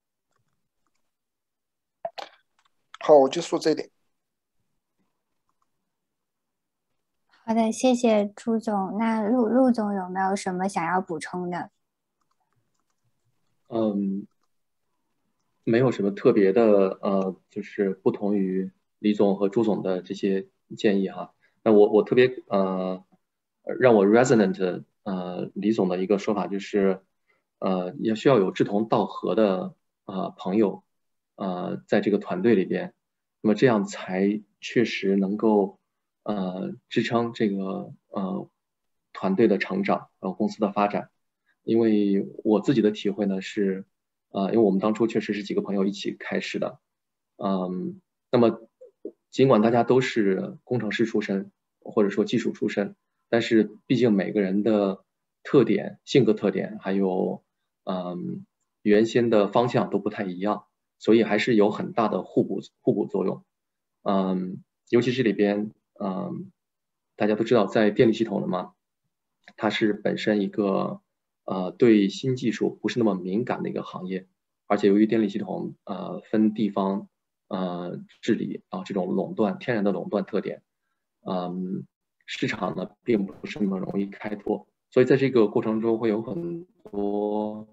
好，我就说这一点。 好的，谢谢朱总。那陆总有没有什么想要补充的？ 没有什么特别的，就是不同于李总和朱总的这些建议哈。那我特别让我 resonant 李总的一个说法就是也需要有志同道合的朋友在这个团队里边，那么这样才确实能够支撑这个团队的成长公司的发展。因为我自己的体会呢是因为我们当初确实是几个朋友一起开始的，那么尽管大家都是工程师出身或者说技术出身，但是毕竟每个人的特点、性格特点还有原先的方向都不太一样，所以还是有很大的互补作用。尤其是里边大家都知道在电力系统的嘛，它是本身一个对新技术不是那么敏感的一个行业，而且由于电力系统分地方治理这种天然的垄断特点，市场呢并不是那么容易开拓，所以在这个过程中会有很多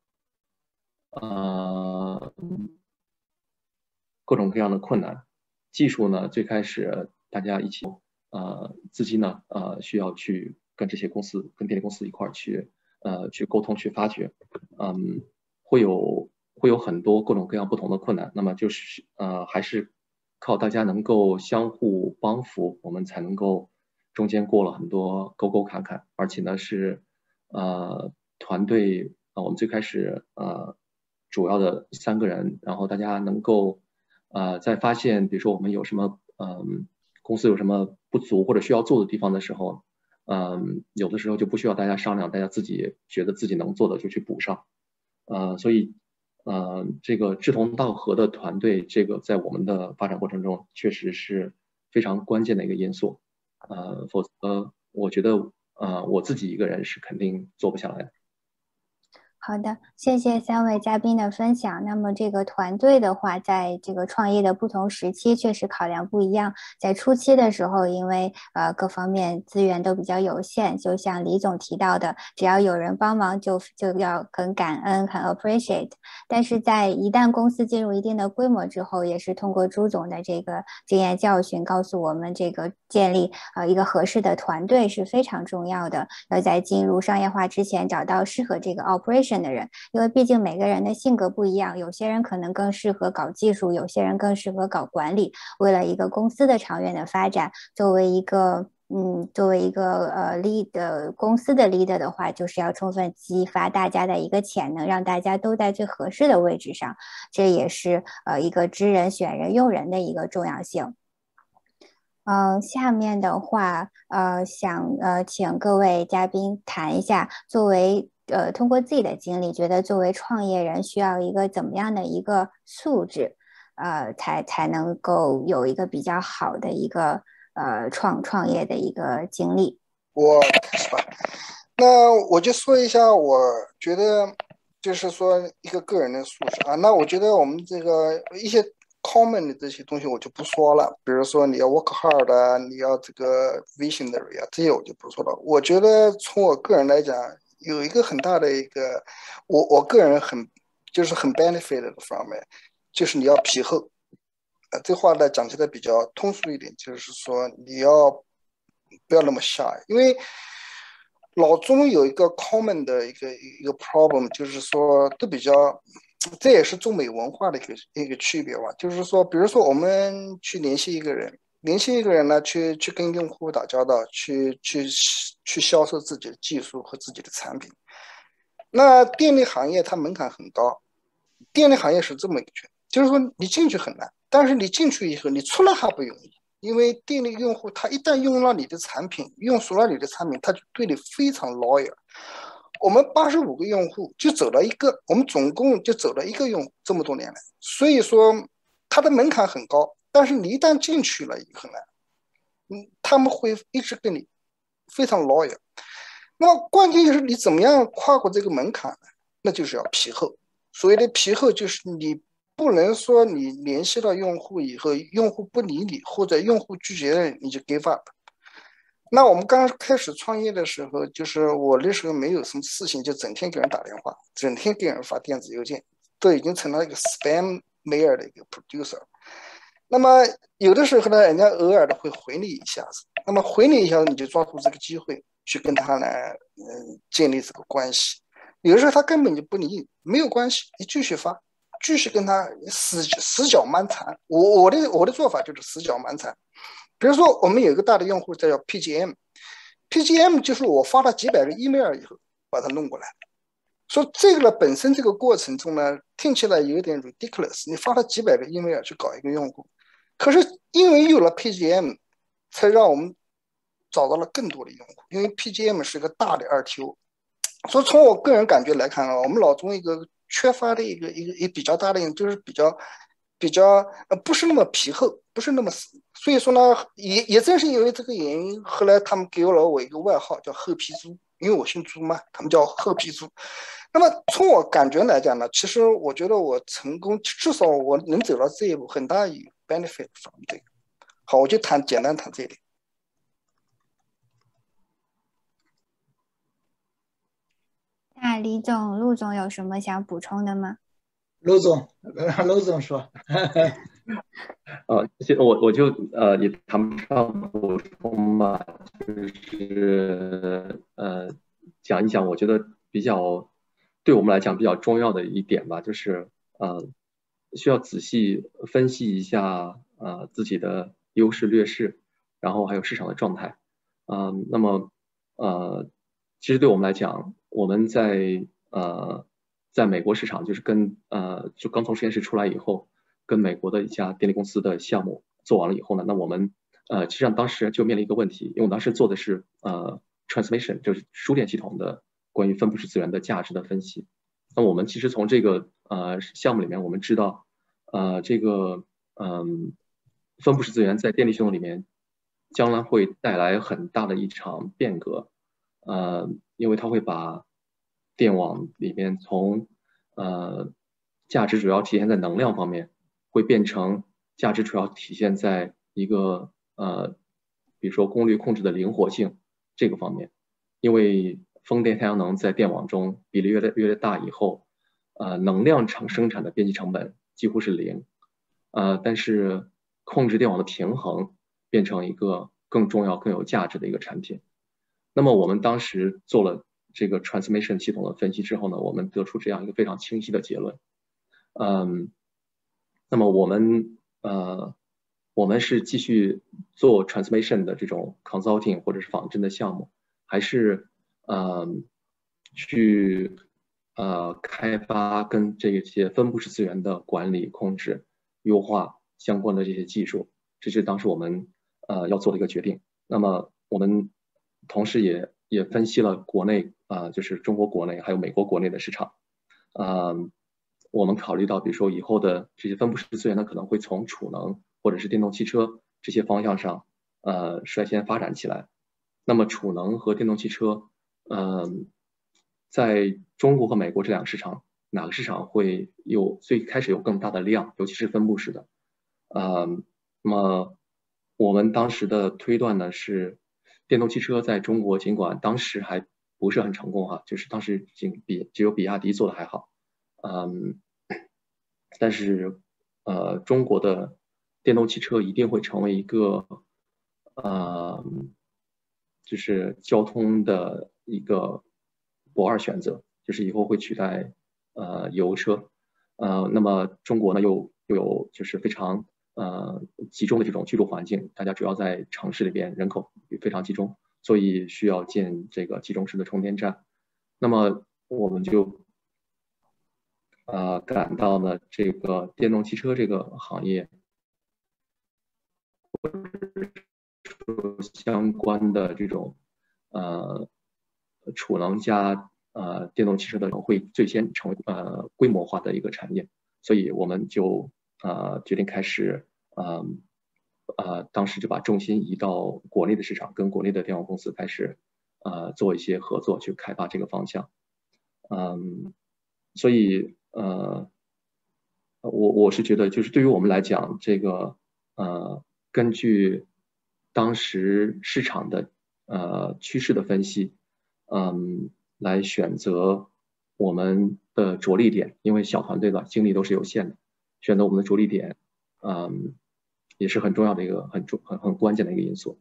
各种各样的困难。技术呢最开始大家一起资金呢需要去跟这些公司跟电力公司一块儿去沟通去发掘，会有很多各种各样不同的困难，那么就是还是靠大家能够相互帮扶，我们才能够中间过了很多沟沟坎坎，而且呢是团队我们最开始主要的3个人，然后大家能够在发现比如说我们有什么公司有什么不足或者需要做的地方的时候，有的时候就不需要大家商量，大家自己觉得自己能做的就去补上，所以这个志同道合的团队，这个在我们的发展过程中确实是非常关键的一个因素，否则我觉得我自己一个人是肯定做不下来的。 好的，谢谢3位嘉宾的分享。那么这个团队的话，在这个创业的不同时期，确实考量不一样。在初期的时候，因为各方面资源都比较有限，就像李总提到的，只要有人帮忙就要很感恩，很 appreciate。但是在一旦公司进入一定的规模之后，也是通过朱总的这个经验教训，告诉我们这个建立一个合适的团队是非常重要的。要在进入商业化之前，找到适合这个 operation的人，因为毕竟每个人的性格不一样，有些人可能更适合搞技术，有些人更适合搞管理。为了一个公司的长远的发展，作为一个lead 公司的 leader 的话，就是要充分激发大家的一个潜能，让大家都在最合适的位置上，这也是一个知人选人用人的一个重要性。下面的话，想请各位嘉宾谈一下，作为通过自己的经历，觉得作为创业人需要一个怎么样的一个素质，才能够有一个比较好的一个创业的一个经历。 我开始吧，那我就说一下，我觉得就是说一个个人的素质啊。那我觉得我们这个一些common 的这些东西我就不说了，比如说你要 work hard 啊，你要这个 visionary 啊，这些我就不说了。我觉得从我个人来讲，有一个很大的一个，我个人很 benefit 的方面，就是你要皮厚。这话呢讲起来比较通俗一点，就是说你要不要那么 shy， 因为老中有一个 common 的一个 problem， 就是说都比较。这也是中美文化的一个区别吧，就是说，比如说我们去联系一个人呢，去跟用户打交道，去销售自己的技术和自己的产品。那电力行业它门槛很高，电力行业是这么一个圈，就是说你进去很难，但是你进去以后，你出来还不容易，因为电力用户他一旦用了你的产品，用熟了你的产品，他就对你非常 loyal。我们85个用户就走了一个，我们总共就走了一个用户，这么多年来，所以说它的门槛很高，但是你一旦进去了以后呢，他们会一直跟你非常 loyal。那么关键就是你怎么样跨过这个门槛呢？那就是要皮厚。所谓的皮厚就是你不能说你联系到用户以后，用户不理你或者用户拒绝了你就 give up。那我们刚开始创业的时候，就是我那时候没有什么事情，就整天给人打电话，整天给人发电子邮件，都已经成了一个 spam mail 的一个 producer。 那么有的时候呢，人家偶尔的会回你一下子，那么回你一下子，你就抓住这个机会去跟他来建立这个关系。有的时候他根本就不理你，没有关系，你继续发，继续跟他死搅蛮缠。我的做法就是死搅蛮缠。比如说我们有一个大的用户叫 PGM 就是我发了几百个 email 以后把它弄过来。说这个呢，本身这个过程中呢，听起来有点 ridiculous， 你发了几百个 email 去搞一个用户，可是因为有了 PGM， 才让我们找到了更多的用户，因为 PGM 是个大的RTO。所以从我个人感觉来看啊，我们老中一个缺乏的一个比较大的，就是比较不是那么皮厚，不是那么死。所以说呢，也正是因为这个原因，后来他们给了我一个外号叫厚皮猪，因为我姓朱嘛，他们叫厚皮猪。那么从我感觉来讲呢，其实我觉得我成功，至少我能走到这一步，很大有 benefit from 这个。好，我就简单谈这一点。 那李总、陆总有什么想补充的吗？ 陆总说。 我就也谈不上补充吧，就是讲一讲我觉得比较对我们来讲比较重要的一点吧，就是需要仔细分析一下自己的优势劣势，然后还有市场的状态。那么其实对我们来讲，我们在美国市场就是就刚从实验室出来以后，跟美国的一家电力公司的项目做完了以后呢，那我们实际上当时就面临一个问题，因为我当时做的是transmission， 就是输电系统的关于分布式资源的价值的分析。那我们其实从这个项目里面，我们知道这个分布式资源在电力系统里面将来会带来很大的一场变革，因为它会把电网里面从价值主要体现在能量方面，会变成价值主要体现在一个比如说功率控制的灵活性这个方面。因为风电、太阳能在电网中比例越来越大以后，能量场生产的边际成本几乎是零，但是控制电网的平衡变成一个更重要、更有价值的一个产品。那么我们当时做了这个 transmission 系统的分析之后呢，我们得出这样一个非常清晰的结论。那么我们是继续做 transmission 的这种 consulting 或者是仿真的项目，还是去开发跟这些分布式资源的管理、控制、优化相关的这些技术？这是当时我们要做的一个决定。那么我们同时也分析了国内就是中国国内还有美国国内的市场。我们考虑到，比如说以后的这些分布式资源呢，可能会从储能或者是电动汽车这些方向上率先发展起来。那么储能和电动汽车，在中国和美国这两个市场，哪个市场会最开始有更大的量，尤其是分布式的？那么我们当时的推断呢是，电动汽车在中国尽管当时还不是很成功哈，就是当时只有比亚迪做的还好，但是中国的电动汽车一定会成为一个就是交通的一个不二选择，就是以后会取代油车。那么中国呢又有就是非常集中的这种居住环境，大家主要在城市里边，人口非常集中，所以需要建这个集中式的充电站。那么我们就感到呢这个电动汽车这个行业相关的这种储能加电动汽车的会最先成为规模化的一个产业，所以我们就决定开始当时就把重心移到国内的市场，跟国内的电网公司开始做一些合作，去开发这个方向。所以我是觉得，就是对于我们来讲，这个根据当时市场的趋势的分析，来选择我们的着力点，因为小团队的精力都是有限的，选择我们的着力点， 也是很重要的一个很关键的一个因素。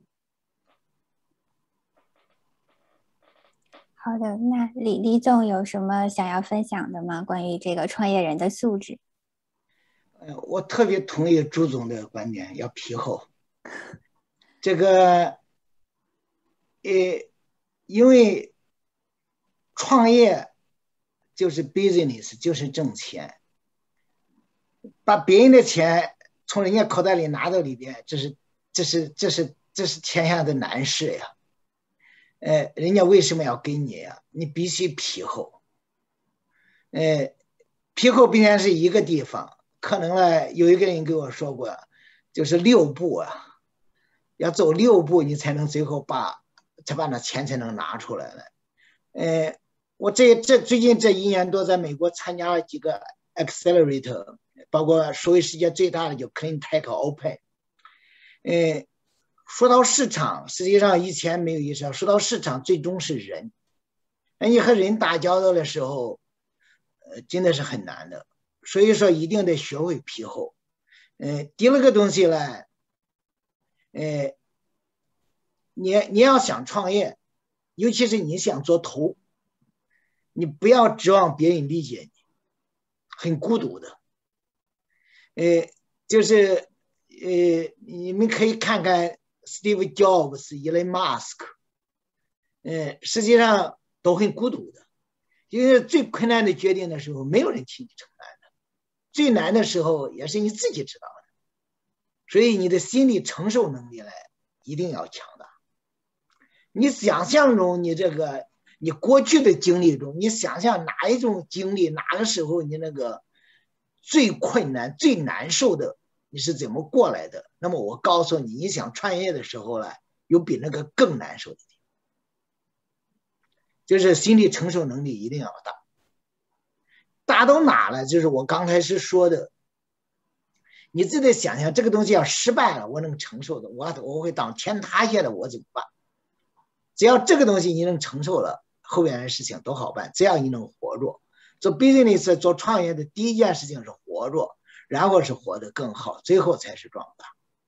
好的，那李总有什么想要分享的吗？关于这个创业人的素质？ 我特别同意朱总的观点，要皮厚。这个，因为创业就是 business， 就是挣钱，把别人的钱从人家口袋里拿到里边，这是天下的难事呀。人家为什么要给你呀？你必须皮厚。皮厚并且是一个地方，可能呢，有一个人跟我说过，就是6步啊，要走6步，你才能最后才把那钱才能拿出来了。我最近这1年多在美国参加了几个 accelerator， 包括属于世界最大的就 Clean Tech Open。说到市场，实际上以前没有意识到，说到市场最终是人。你和人打交道的时候，真的是很难的。所以说一定得学会皮厚。第二个东西呢，你要想创业，尤其是你想做头，你不要指望别人理解你，很孤独的。就是你们可以看看 Steve Jobs、Elon Musk， 实际上都很孤独的，因为最困难的决定的时候，没有人替你承担的，最难的时候也是你自己知道的，所以你的心理承受能力呢一定要强大。你想象中你过去的经历中，你想象哪一种经历，哪个时候你那个最困难最难受的你是怎么过来的，那么我告诉你，你想创业的时候呢，有比那个更难受的地方，就是心理承受能力一定要大。大到哪了，就是我刚开始说的，你自己想想这个东西要失败了，我能承受的，我会当天塌下来我怎么办？只要这个东西你能承受了，后边的事情都好办。只要你能活着，做 business 做创业的第一件事情是活着，然后是活得更好，最后才是壮大。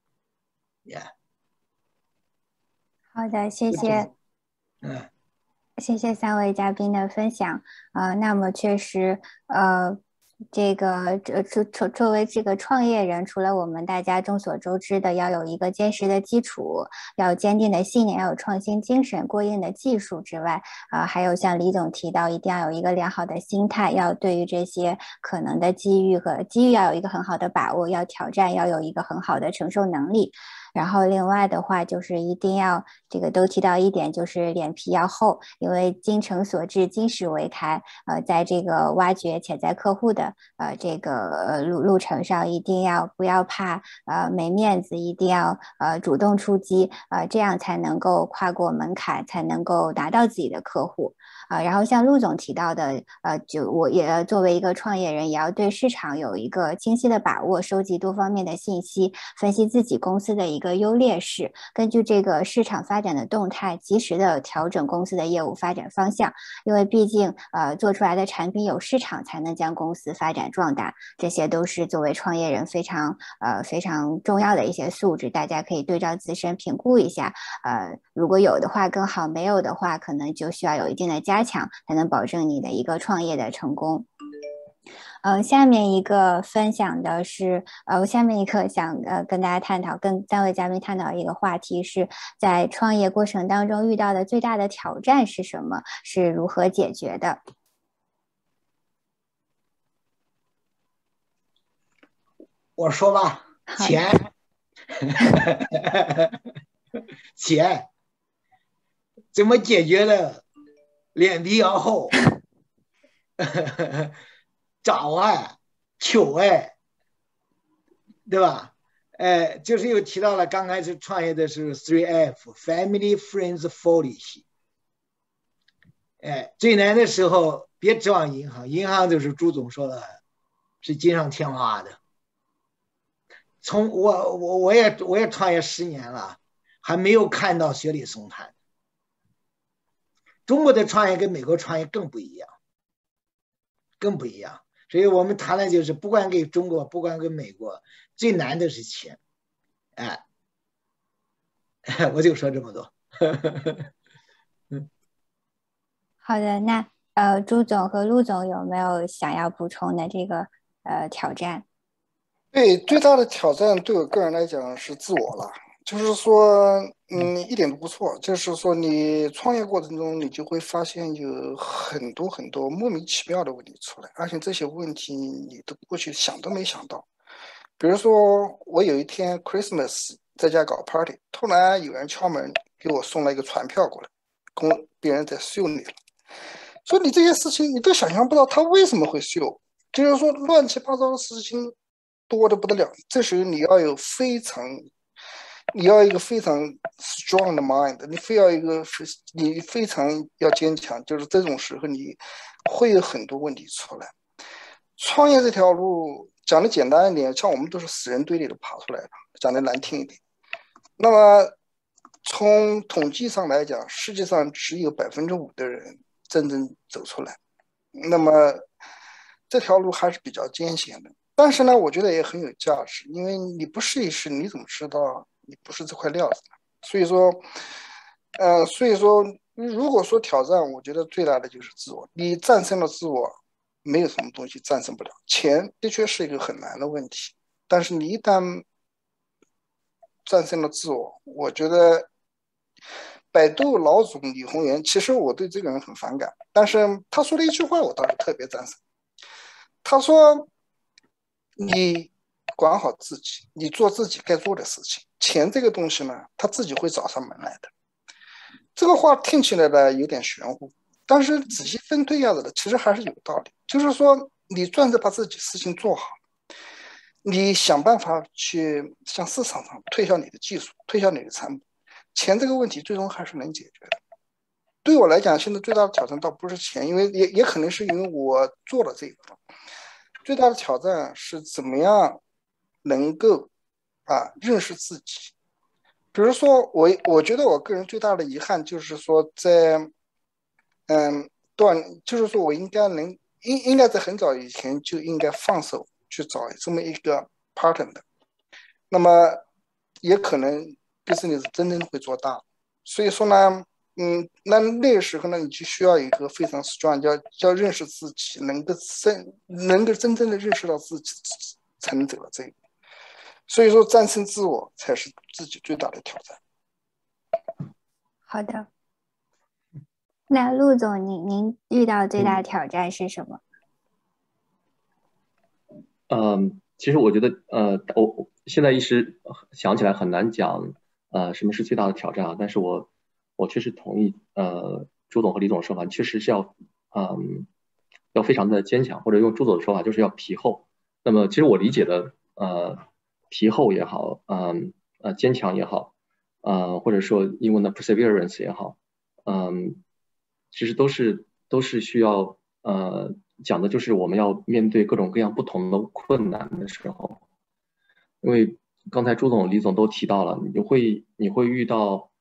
好的，谢谢。谢谢3位嘉宾的分享。那么确实，这个作为这个创业人，除了我们大家众所周知的要有一个坚实的基础，要有坚定的信念，要有创新精神、过硬的技术之外，还有像李总提到，一定要有一个良好的心态，要对于这些可能的机遇要有一个很好的把握，要挑战，要有一个很好的承受能力。然后另外的话就是一定要这个都提到一点，就是脸皮要厚，因为精诚所至，金石为开。在这个挖掘潜在客户的这个路程上，一定要不要怕没面子，一定要主动出击，这样才能够跨过门槛，才能够拿到自己的客户。然后像陆总提到的，就我也作为一个创业人，也要对市场有一个清晰的把握，收集多方面的信息，分析自己公司的一个优劣势，根据这个市场发展的动态，及时的调整公司的业务发展方向。因为毕竟做出来的产品有市场，才能将公司发展壮大，这些都是作为创业人非常重要的一些素质，大家可以对照自身评估一下。如果有的话更好，没有的话可能就需要有一定的加强，才能保证你的一个创业的成功。下面一个分享的是，下面一个想跟大家探讨，跟3位嘉宾探讨一个话题，是在创业过程当中遇到的最大的挑战是什么？是如何解决的？ 我说吧，钱，钱怎么解决的？脸皮要厚。找求对吧？就是又提到了刚开始创业的时候 3F Family Friends Fellowship。最难的时候别指望银行，银行就是朱总说的是锦上添花的。从我也创业10年了，还没有看到雪里送炭。中国的创业跟美国创业更不一样。所以我们谈的就是不管给中国不管给美国，最难的是钱。 哎，我就说这么多。 好的，那朱总和陆总有没有想要补充的这个挑战？ 对，最大的挑战对我个人来讲是自我了，就是说，一点都不错。就是说，你创业过程中，你就会发现有很多很多莫名其妙的问题出来，而且这些问题你都过去想都没想到。比如说，我有一天 Christmas 在家搞 party， 突然有人敲门给我送了一个传票过来，跟别人在秀你了。所以你这些事情你都想象不到他为什么会秀，就是说乱七八糟的事情多得不得了。这时候你要一个非常 strong 的 mind， 你非常要坚强，就是这种时候你会有很多问题出来。创业这条路讲的简单一点，像我们都是死人堆里头爬出来的，讲的难听一点。那么从统计上来讲，世界上只有5%的人真正走出来，那么这条路还是比较艰险的。但是呢，我觉得也很有价值，因为你不试一试，你怎么知道你不是这块料子呢？所以说，如果说挑战，我觉得最大的就是自我。你战胜了自我，没有什么东西战胜不了。钱的确是一个很难的问题，但是你一旦战胜了自我，我觉得百度老总李宏源，其实我对这个人很反感，但是他说了一句话，我倒是特别赞成。他说：“你管好自己，你做自己该做的事情，钱这个东西呢，他自己会找上门来的。”这个话听起来呢有点玄乎，但是仔细分对下子的，其实还是有道理。就是说，你专着把自己事情做好，你想办法去向市场上推销你的技术，推销你的产品，钱这个问题最终还是能解决的。对我来讲，现在最大的挑战倒不是钱，因为也可能是因为我做了这个。最大的挑战是怎么样能够认识自己。比如说我觉得我个人最大的遗憾就是说在就是说我应该在很早以前就应该放手去找这么一个 partner 的，那么也可能 business 真正会做大。所以说呢，那个时候呢，你就需要一个非常 strong， 要认识自己，能够真正的认识到自己，才能走到这一步。所以说，战胜自我才是自己最大的挑战。 好的，那陆总，您遇到最大的挑战是什么？ 其实我觉得，我现在一时想起来很难讲，什么是最大的挑战啊？但是我确实同意，朱总和李总的说法，确实是要非常的坚强，或者用朱总的说法，就是要皮厚。那么，其实我理解的，皮厚也好，坚强也好，或者说英文的 perseverance 也好，其实都是需要，讲的就是我们要面对各种各样不同的困难的时候，因为刚才朱总、李总都提到了，你会遇到，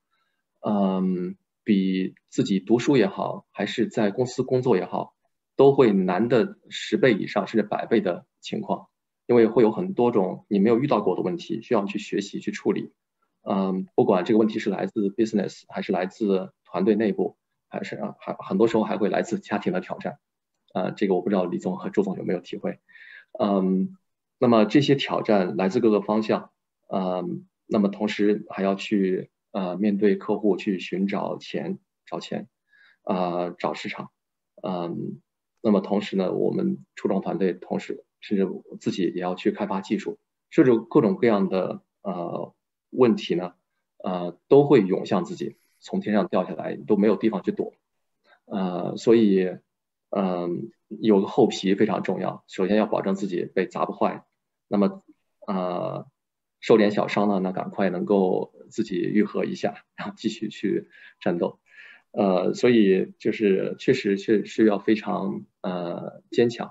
比自己读书也好，还是在公司工作也好，都会难的10倍以上甚至100倍的情况，因为会有很多种你没有遇到过的问题需要去学习去处理，不管这个问题是来自 business 还是来自团队内部，还是很多时候还会来自家庭的挑战。这个我不知道李总和朱总有没有体会。那么这些挑战来自各个方向，那么同时还要去面对客户去寻找钱，找市场，那么同时呢，我们初创团队同时甚至自己也要去开发技术，甚至各种各样的问题呢，都会涌向自己，从天上掉下来都没有地方去躲，所以有个厚皮非常重要，首先要保证自己被砸不坏，那么受点小伤呢，那赶快能够自己愈合一下，然后继续去战斗。所以就是确实是要非常坚强，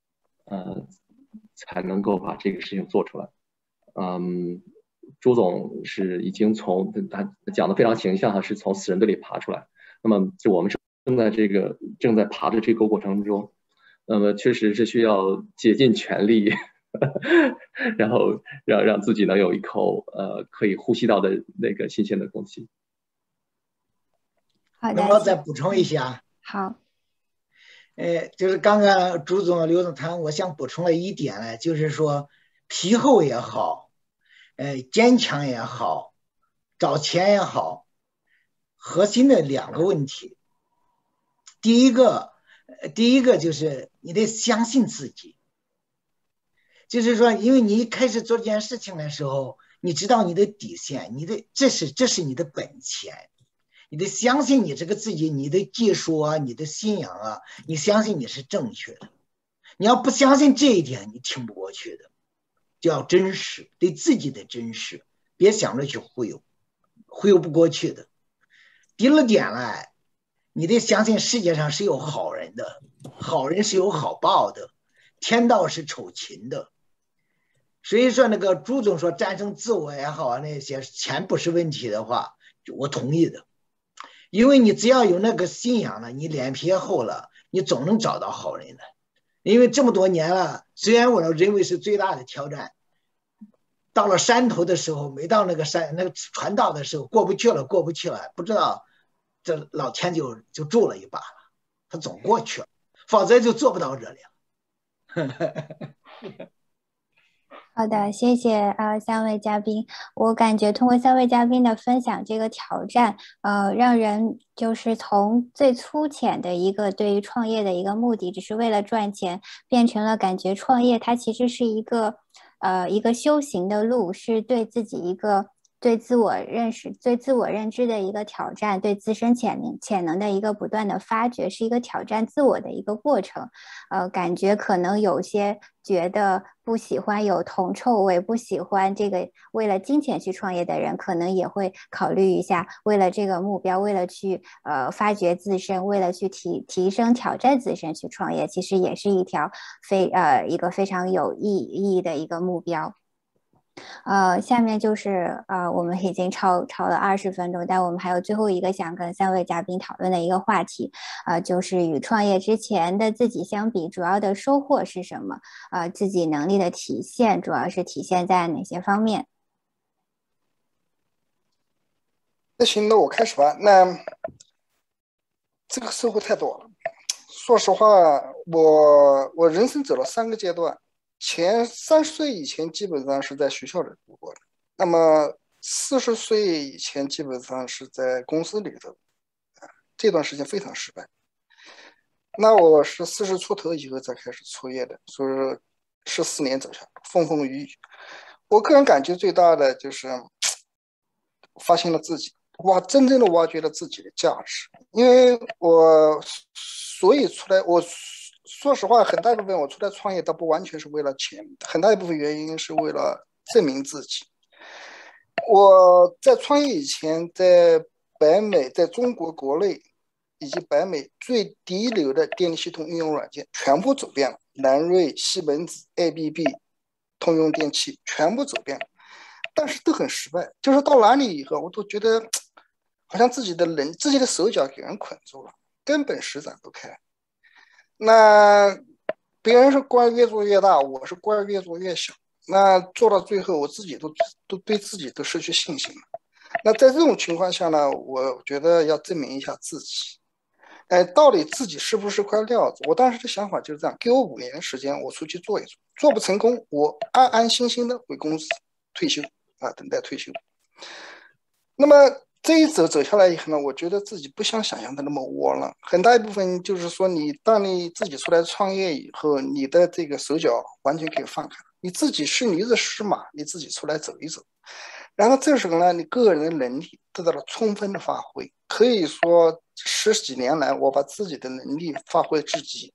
才能够把这个事情做出来。朱总是已经他讲的非常形象，是从死人堆里爬出来。那么就我们正在爬的这个过程中，那么确实是需要竭尽全力然后让自己能有一口可以呼吸到的那个新鲜的空气。 好的， 那么再补充一下， 好， 就是刚刚朱总、刘总谈，我想补充了一点呢，就是说皮厚也好，坚强也好，找钱也好，核心的2个问题。第一个就是你得相信自己，就是说，因为你一开始做这件事情的时候，你知道你的底线，这是你的本钱。你得相信你这个自己，你的技术啊，你的信仰啊，你相信你是正确的。你要不相信这一点，你挺不过去的。就要真实，对自己的真实，别想着去忽悠，忽悠不过去的。第二点来，你得相信世界上是有好人的，好人是有好报的，天道是酬勤的。所以说那个朱总说战胜自我也好啊，那些钱不是问题的话，我同意的。因为你只要有那个信仰了，你脸皮厚了，你总能找到好人的。因为这么多年了，虽然我认为是最大的挑战，到了山头的时候，没到那个船道的时候，过不去了，不知道这老天就助了一把了，他总过去了，否则就做不到这里了。 好的，谢谢3位嘉宾。我感觉通过3位嘉宾的分享，这个挑战，让人就是从最粗浅的一个对于创业的一个目的，只是为了赚钱，变成了感觉创业它其实是一个修行的路，是对自己一个对自我认识、对自我认知的一个挑战，对自身潜能的一个不断的发掘，是一个挑战自我的一个过程。感觉可能有些觉得不喜欢有铜臭味，不喜欢这个为了金钱去创业的人，可能也会考虑一下，为了这个目标，为了去发掘自身，为了去提升挑战自身去创业，其实也是一条一个非常有意义的一个目标。下面就是我们已经超了20分钟，但我们还有最后一个想跟3位嘉宾讨论的一个话题，就是与创业之前的自己相比，主要的收获是什么？自己能力的体现主要是体现在哪些方面？ 那行，那我开始吧。那这个收获太多了。说实话，我人生走了3个阶段。前30岁以前基本上是在学校里度过的，那么40岁以前基本上是在公司里头，这段时间非常失败。那我是40出头以后才开始创业的，所以14年走下来，风风雨雨。我个人感觉最大的就是发现了自己，真正的挖掘了自己的价值。因为所以出来，我说实话，很大一部分我出来创业倒不完全是为了钱，很大一部分原因是为了证明自己。我在创业以前，在北美，在中国国内以及北美最低流的电力系统应用软件全部走遍了，南瑞、西门子、ABB、通用电气全部走遍了，但是都很失败。就是到哪里以后，我都觉得好像自己的手脚给人捆住了，根本施展不开。那别人是官越做越大，我是官越做越小。那做到最后，我自己都对自己都失去信心了。那在这种情况下呢，我觉得要证明一下自己。到底自己是不是块料子？我当时的想法就是这样：给我5年时间，我出去做一做，做不成功，我安安心心的回公司退休等待退休。那么这一走下来以后呢，我觉得自己不像想象的那么窝囊，很大一部分就是说，当你自己出来创业以后，你的这个手脚完全可以放开，你自己是驴子是马，你自己出来走一走。然后这时候呢，你个人的能力得到了充分的发挥，可以说10几年来，我把自己的能力发挥至极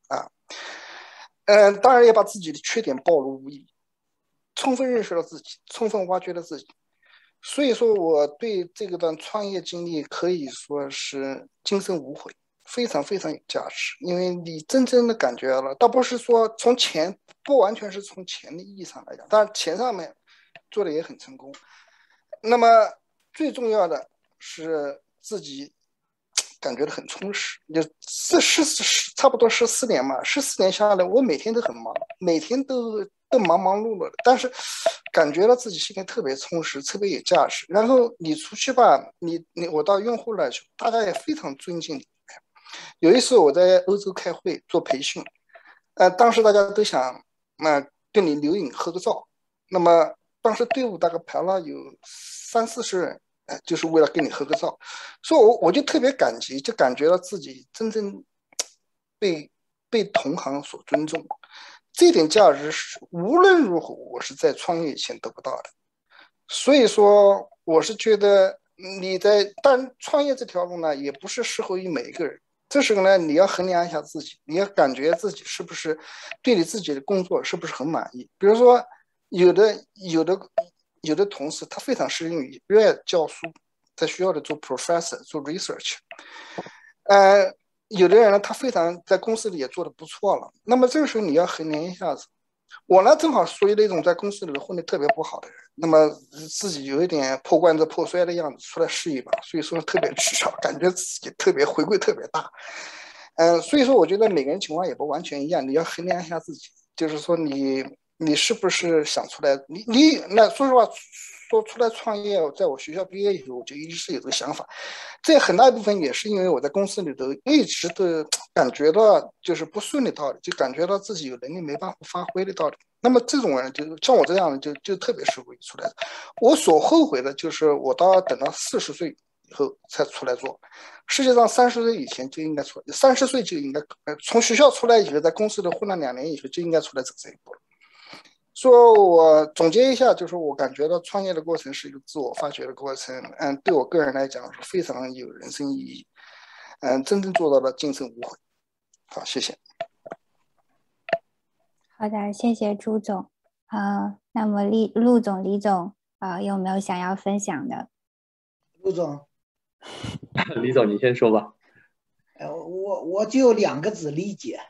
当然也把自己的缺点暴露无遗，充分认识了自己，充分挖掘了自己。所以说我对这段创业经历可以说是今生无悔，非常非常有价值。因为你真正的感觉了，倒不是说从钱，不完全是从钱的意义上来讲，当然钱上面做的也很成功。那么最重要的是自己感觉到很充实。就差不多14年嘛，14年下来，我每天都很忙，每天都忙忙碌碌的，但是感觉到自己心里特别充实，特别有价值。然后你出去吧，我到用户那去，大家也非常尊敬你。有一次我在欧洲开会做培训，当时大家都想跟你留影合个照，那么当时队伍大概排了有30-40人，就是为了跟你合个照，所以我就特别感激，就感觉到自己真正被同行所尊重，这点价值是无论如何我是在创业以前得不到的。所以说我是觉得但创业这条路呢，也不是适合于每一个人。这时候呢，你要衡量一下自己，你要感觉自己是不是对你自己的工作是不是很满意。比如说有的同事他非常适应于热爱教书，在学校里做 professor 做 research， 有的人呢他非常在公司里也做得不错了，那么这个时候你要衡量一下子。我呢正好属于那种在公司里混得特别不好的人，那么自己有一点破罐子破摔的样子，出来试一把，所以说特别吃少，感觉自己特别回归特别大。所以说我觉得每个人情况也不完全一样，你要衡量一下自己，就是说你是不是想出来，那说实话，说出来创业，在我学校毕业以后，我就一直是有这个想法。这很大一部分也是因为我在公司里头一直都感觉到就是不顺的道理，就感觉到自己有能力没办法发挥的道理。那么这种人就像我这样的就特别适合出来。我所后悔的就是我等到40岁以后才出来做，实际上30岁以前就应该出来，30岁就应该从学校出来以后，在公司里混了2年以后就应该出来走这一步了。说我总结一下，就是我感觉到创业的过程是一个自我发掘的过程，对我个人来讲是非常有人生意义，真正做到了精神无悔。好，谢谢。 好的，谢谢朱总。那么陆总、李总有没有想要分享的？ 陆总， 李总你先说吧。 我就2个字：理解。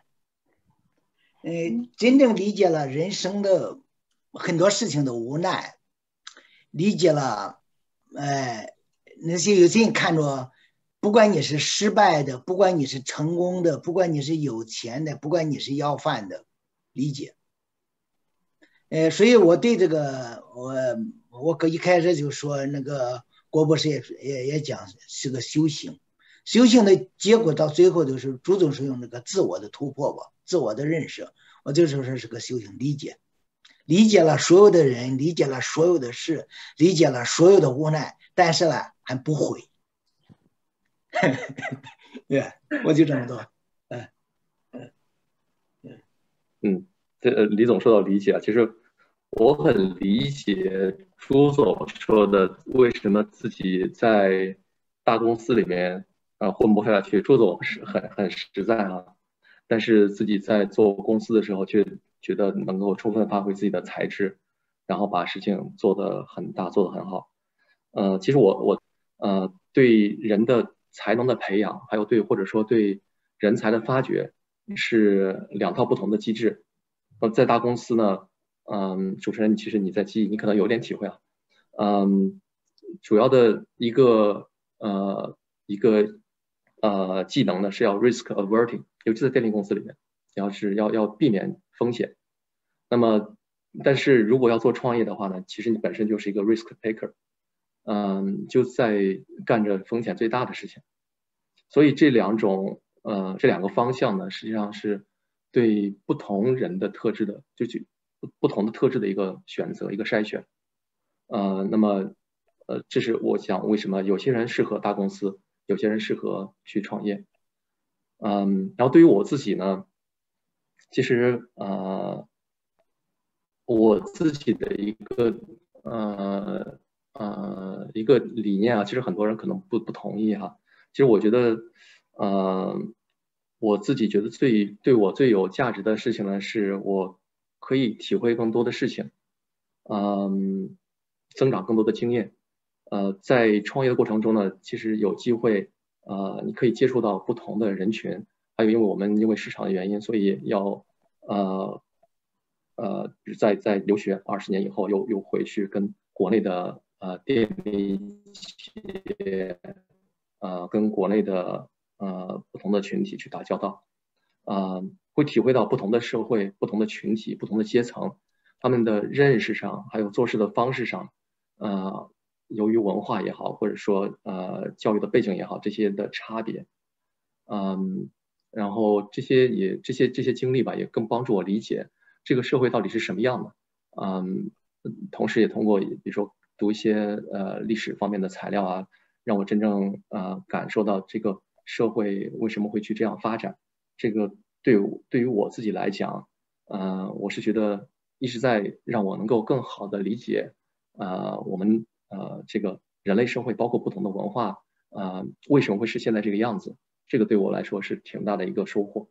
真正理解了人生的很多事情的无奈，理解了，那些有些人看着，不管你是失败的，不管你是成功的，不管你是有钱的，不管你是要饭的，理解。所以我对这个，我一开始就说，那个郭博士也讲是个修行，修行的结果到最后就是朱总是用那个自我的突破吧，自我的认识，我就说是个修行，理解了所有的人，理解了所有的事，理解了所有的无奈，但是呢还不悔。对，我就这么多。 李总说到理解，其实我很理解朱总说的，为什么自己在大公司里面混不下去。朱总是很实在啊，但是自己在做公司的时候，却觉得能够充分发挥自己的才智，然后把事情做得很大，做得很好。其实我对人的才能的培养，还有或者说对人才的发掘，是2套不同的机制。在大公司呢，主持人其实你在记忆，你可能有点体会啊。主要的一个技能呢是要 risk averting， 尤其在电力公司里面，要避免风险。那么，但是如果要做创业的话呢，其实你本身就是一个 risk taker， 就在干着风险最大的事情。所以这2个方向呢，实际上是对不同人的特质的，就是不同的特质的一个选择，一个筛选。那么这是我想为什么有些人适合大公司，有些人适合去创业。然后对于我自己呢，其实我自己的一个理念啊，其实很多人可能不同意哈。其实我觉得我自己觉得对我最有价值的事情呢，是我可以体会更多的事情，增长更多的经验。在创业的过程中呢，其实有机会你可以接触到不同的人群，还有因为我们因为市场的原因，所以要在留学20年以后又回去跟国内的电力企业跟国内的不同的群体去打交道，会体会到不同的社会、不同的群体、不同的阶层，他们的认识上还有做事的方式上，由于文化也好，或者说教育的背景也好，这些的差别，然后这些经历吧，也更帮助我理解这个社会到底是什么样的，同时也通过比如说读一些历史方面的材料啊，让我真正感受到这个社会为什么会去这样发展。这个对于我自己来讲，我是觉得一直在让我能够更好的理解我们这个人类社会包括不同的文化为什么会是现在这个样子。这个对我来说是挺大的一个收获。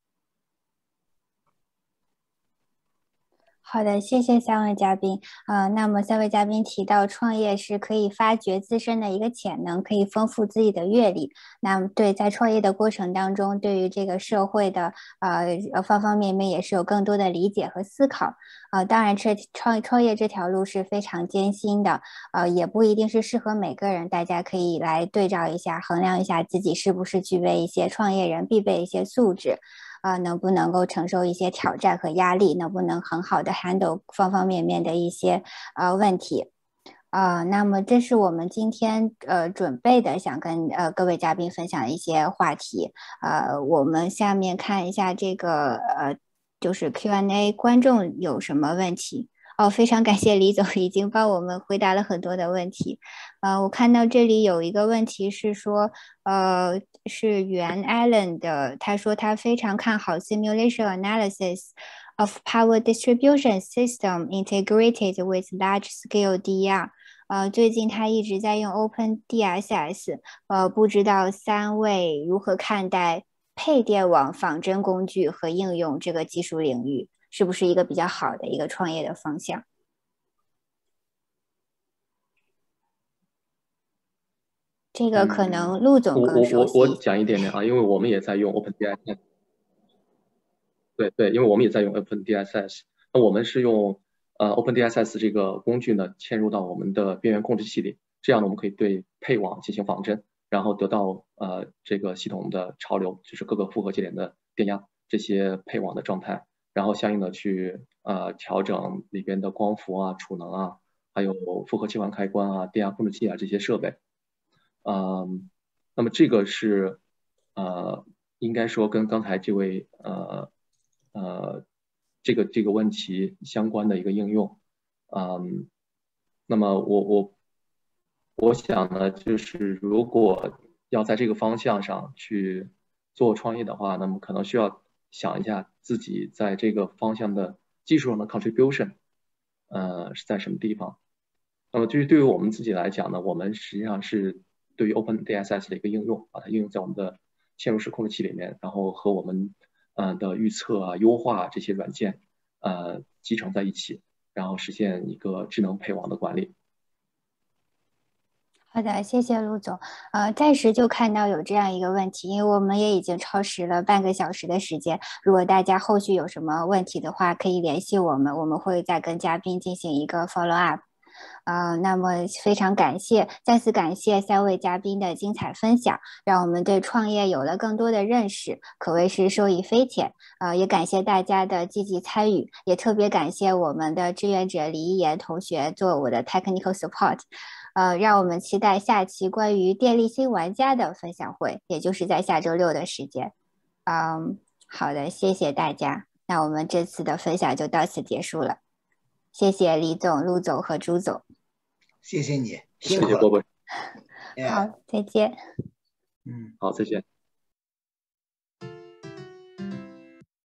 好的，谢谢三位嘉宾。那么三位嘉宾提到创业是可以发掘自身的一个潜能，可以丰富自己的阅历。那么对，在创业的过程当中，对于这个社会的方方面面也是有更多的理解和思考。当然创业这条路是非常艰辛的，也不一定是适合每个人。大家可以来对照一下，衡量一下自己是不是具备一些创业人必备一些素质。能不能够承受一些挑战和压力，能不能很好的 handle 方方面面的一些问题。那么这是我们今天准备的想跟各位嘉宾分享的一些话题。我们下面看一下这个就是 Q&A 观众有什么问题。非常感谢李总已经帮我们回答了很多的问题。我看到这里有一个问题是说，是袁 Allen 的，他说他非常看好 simulation analysis of power distribution system integrated with large scale DER。最近他一直在用 OpenDSS，不知道三位如何看待配电网仿真工具和应用这个技术领域？是不是一个比较好的一个创业的方向？这个可能陆总更熟悉。 我讲一点点啊，因为我们也在用 OpenDSS。对，因为我们也在用 OpenDSS。那我们是用OpenDSS 这个工具呢，嵌入到我们的边缘控制器里，这样呢，我们可以对配网进行仿真，然后得到这个系统的潮流，就是各个复合节点的电压这些配网的状态，然后相应的去调整里边的光伏啊、储能啊，还有复合气环开关啊、电压控制器啊这些设备。那么这个是应该说跟刚才这位这个问题相关的一个应用。那么我想呢，就是如果要在这个方向上去做创业的话，那么可能需要想一下自己在这个方向的技术上的 contribution，是在什么地方。那么对于我们自己来讲呢，我们实际上是对于 OpenDSS 的一个应用，把它应用在我们的嵌入式控制器里面，然后和我们的预测啊、优化这些软件集成在一起，然后实现一个智能配网的管理。 好的，谢谢陆总。暂时就看到有这样一个问题，因为我们也已经超时了半个小时的时间。如果大家后续有什么问题的话，可以联系我们，我们会再跟嘉宾进行一个 follow up。那么非常再次感谢三位嘉宾的精彩分享，让我们对创业有了更多的认识，可谓是受益匪浅。也感谢大家的积极参与，也特别感谢我们的志愿者李一言同学做我的 technical support。让我们期待下期关于电力新玩家的分享会，也就是在下周6的时间。好的，谢谢大家。那我们这次的分享就到此结束了。谢谢李总、陆总和朱总。 谢谢你， 谢谢波波。 好，再见。 好，再见。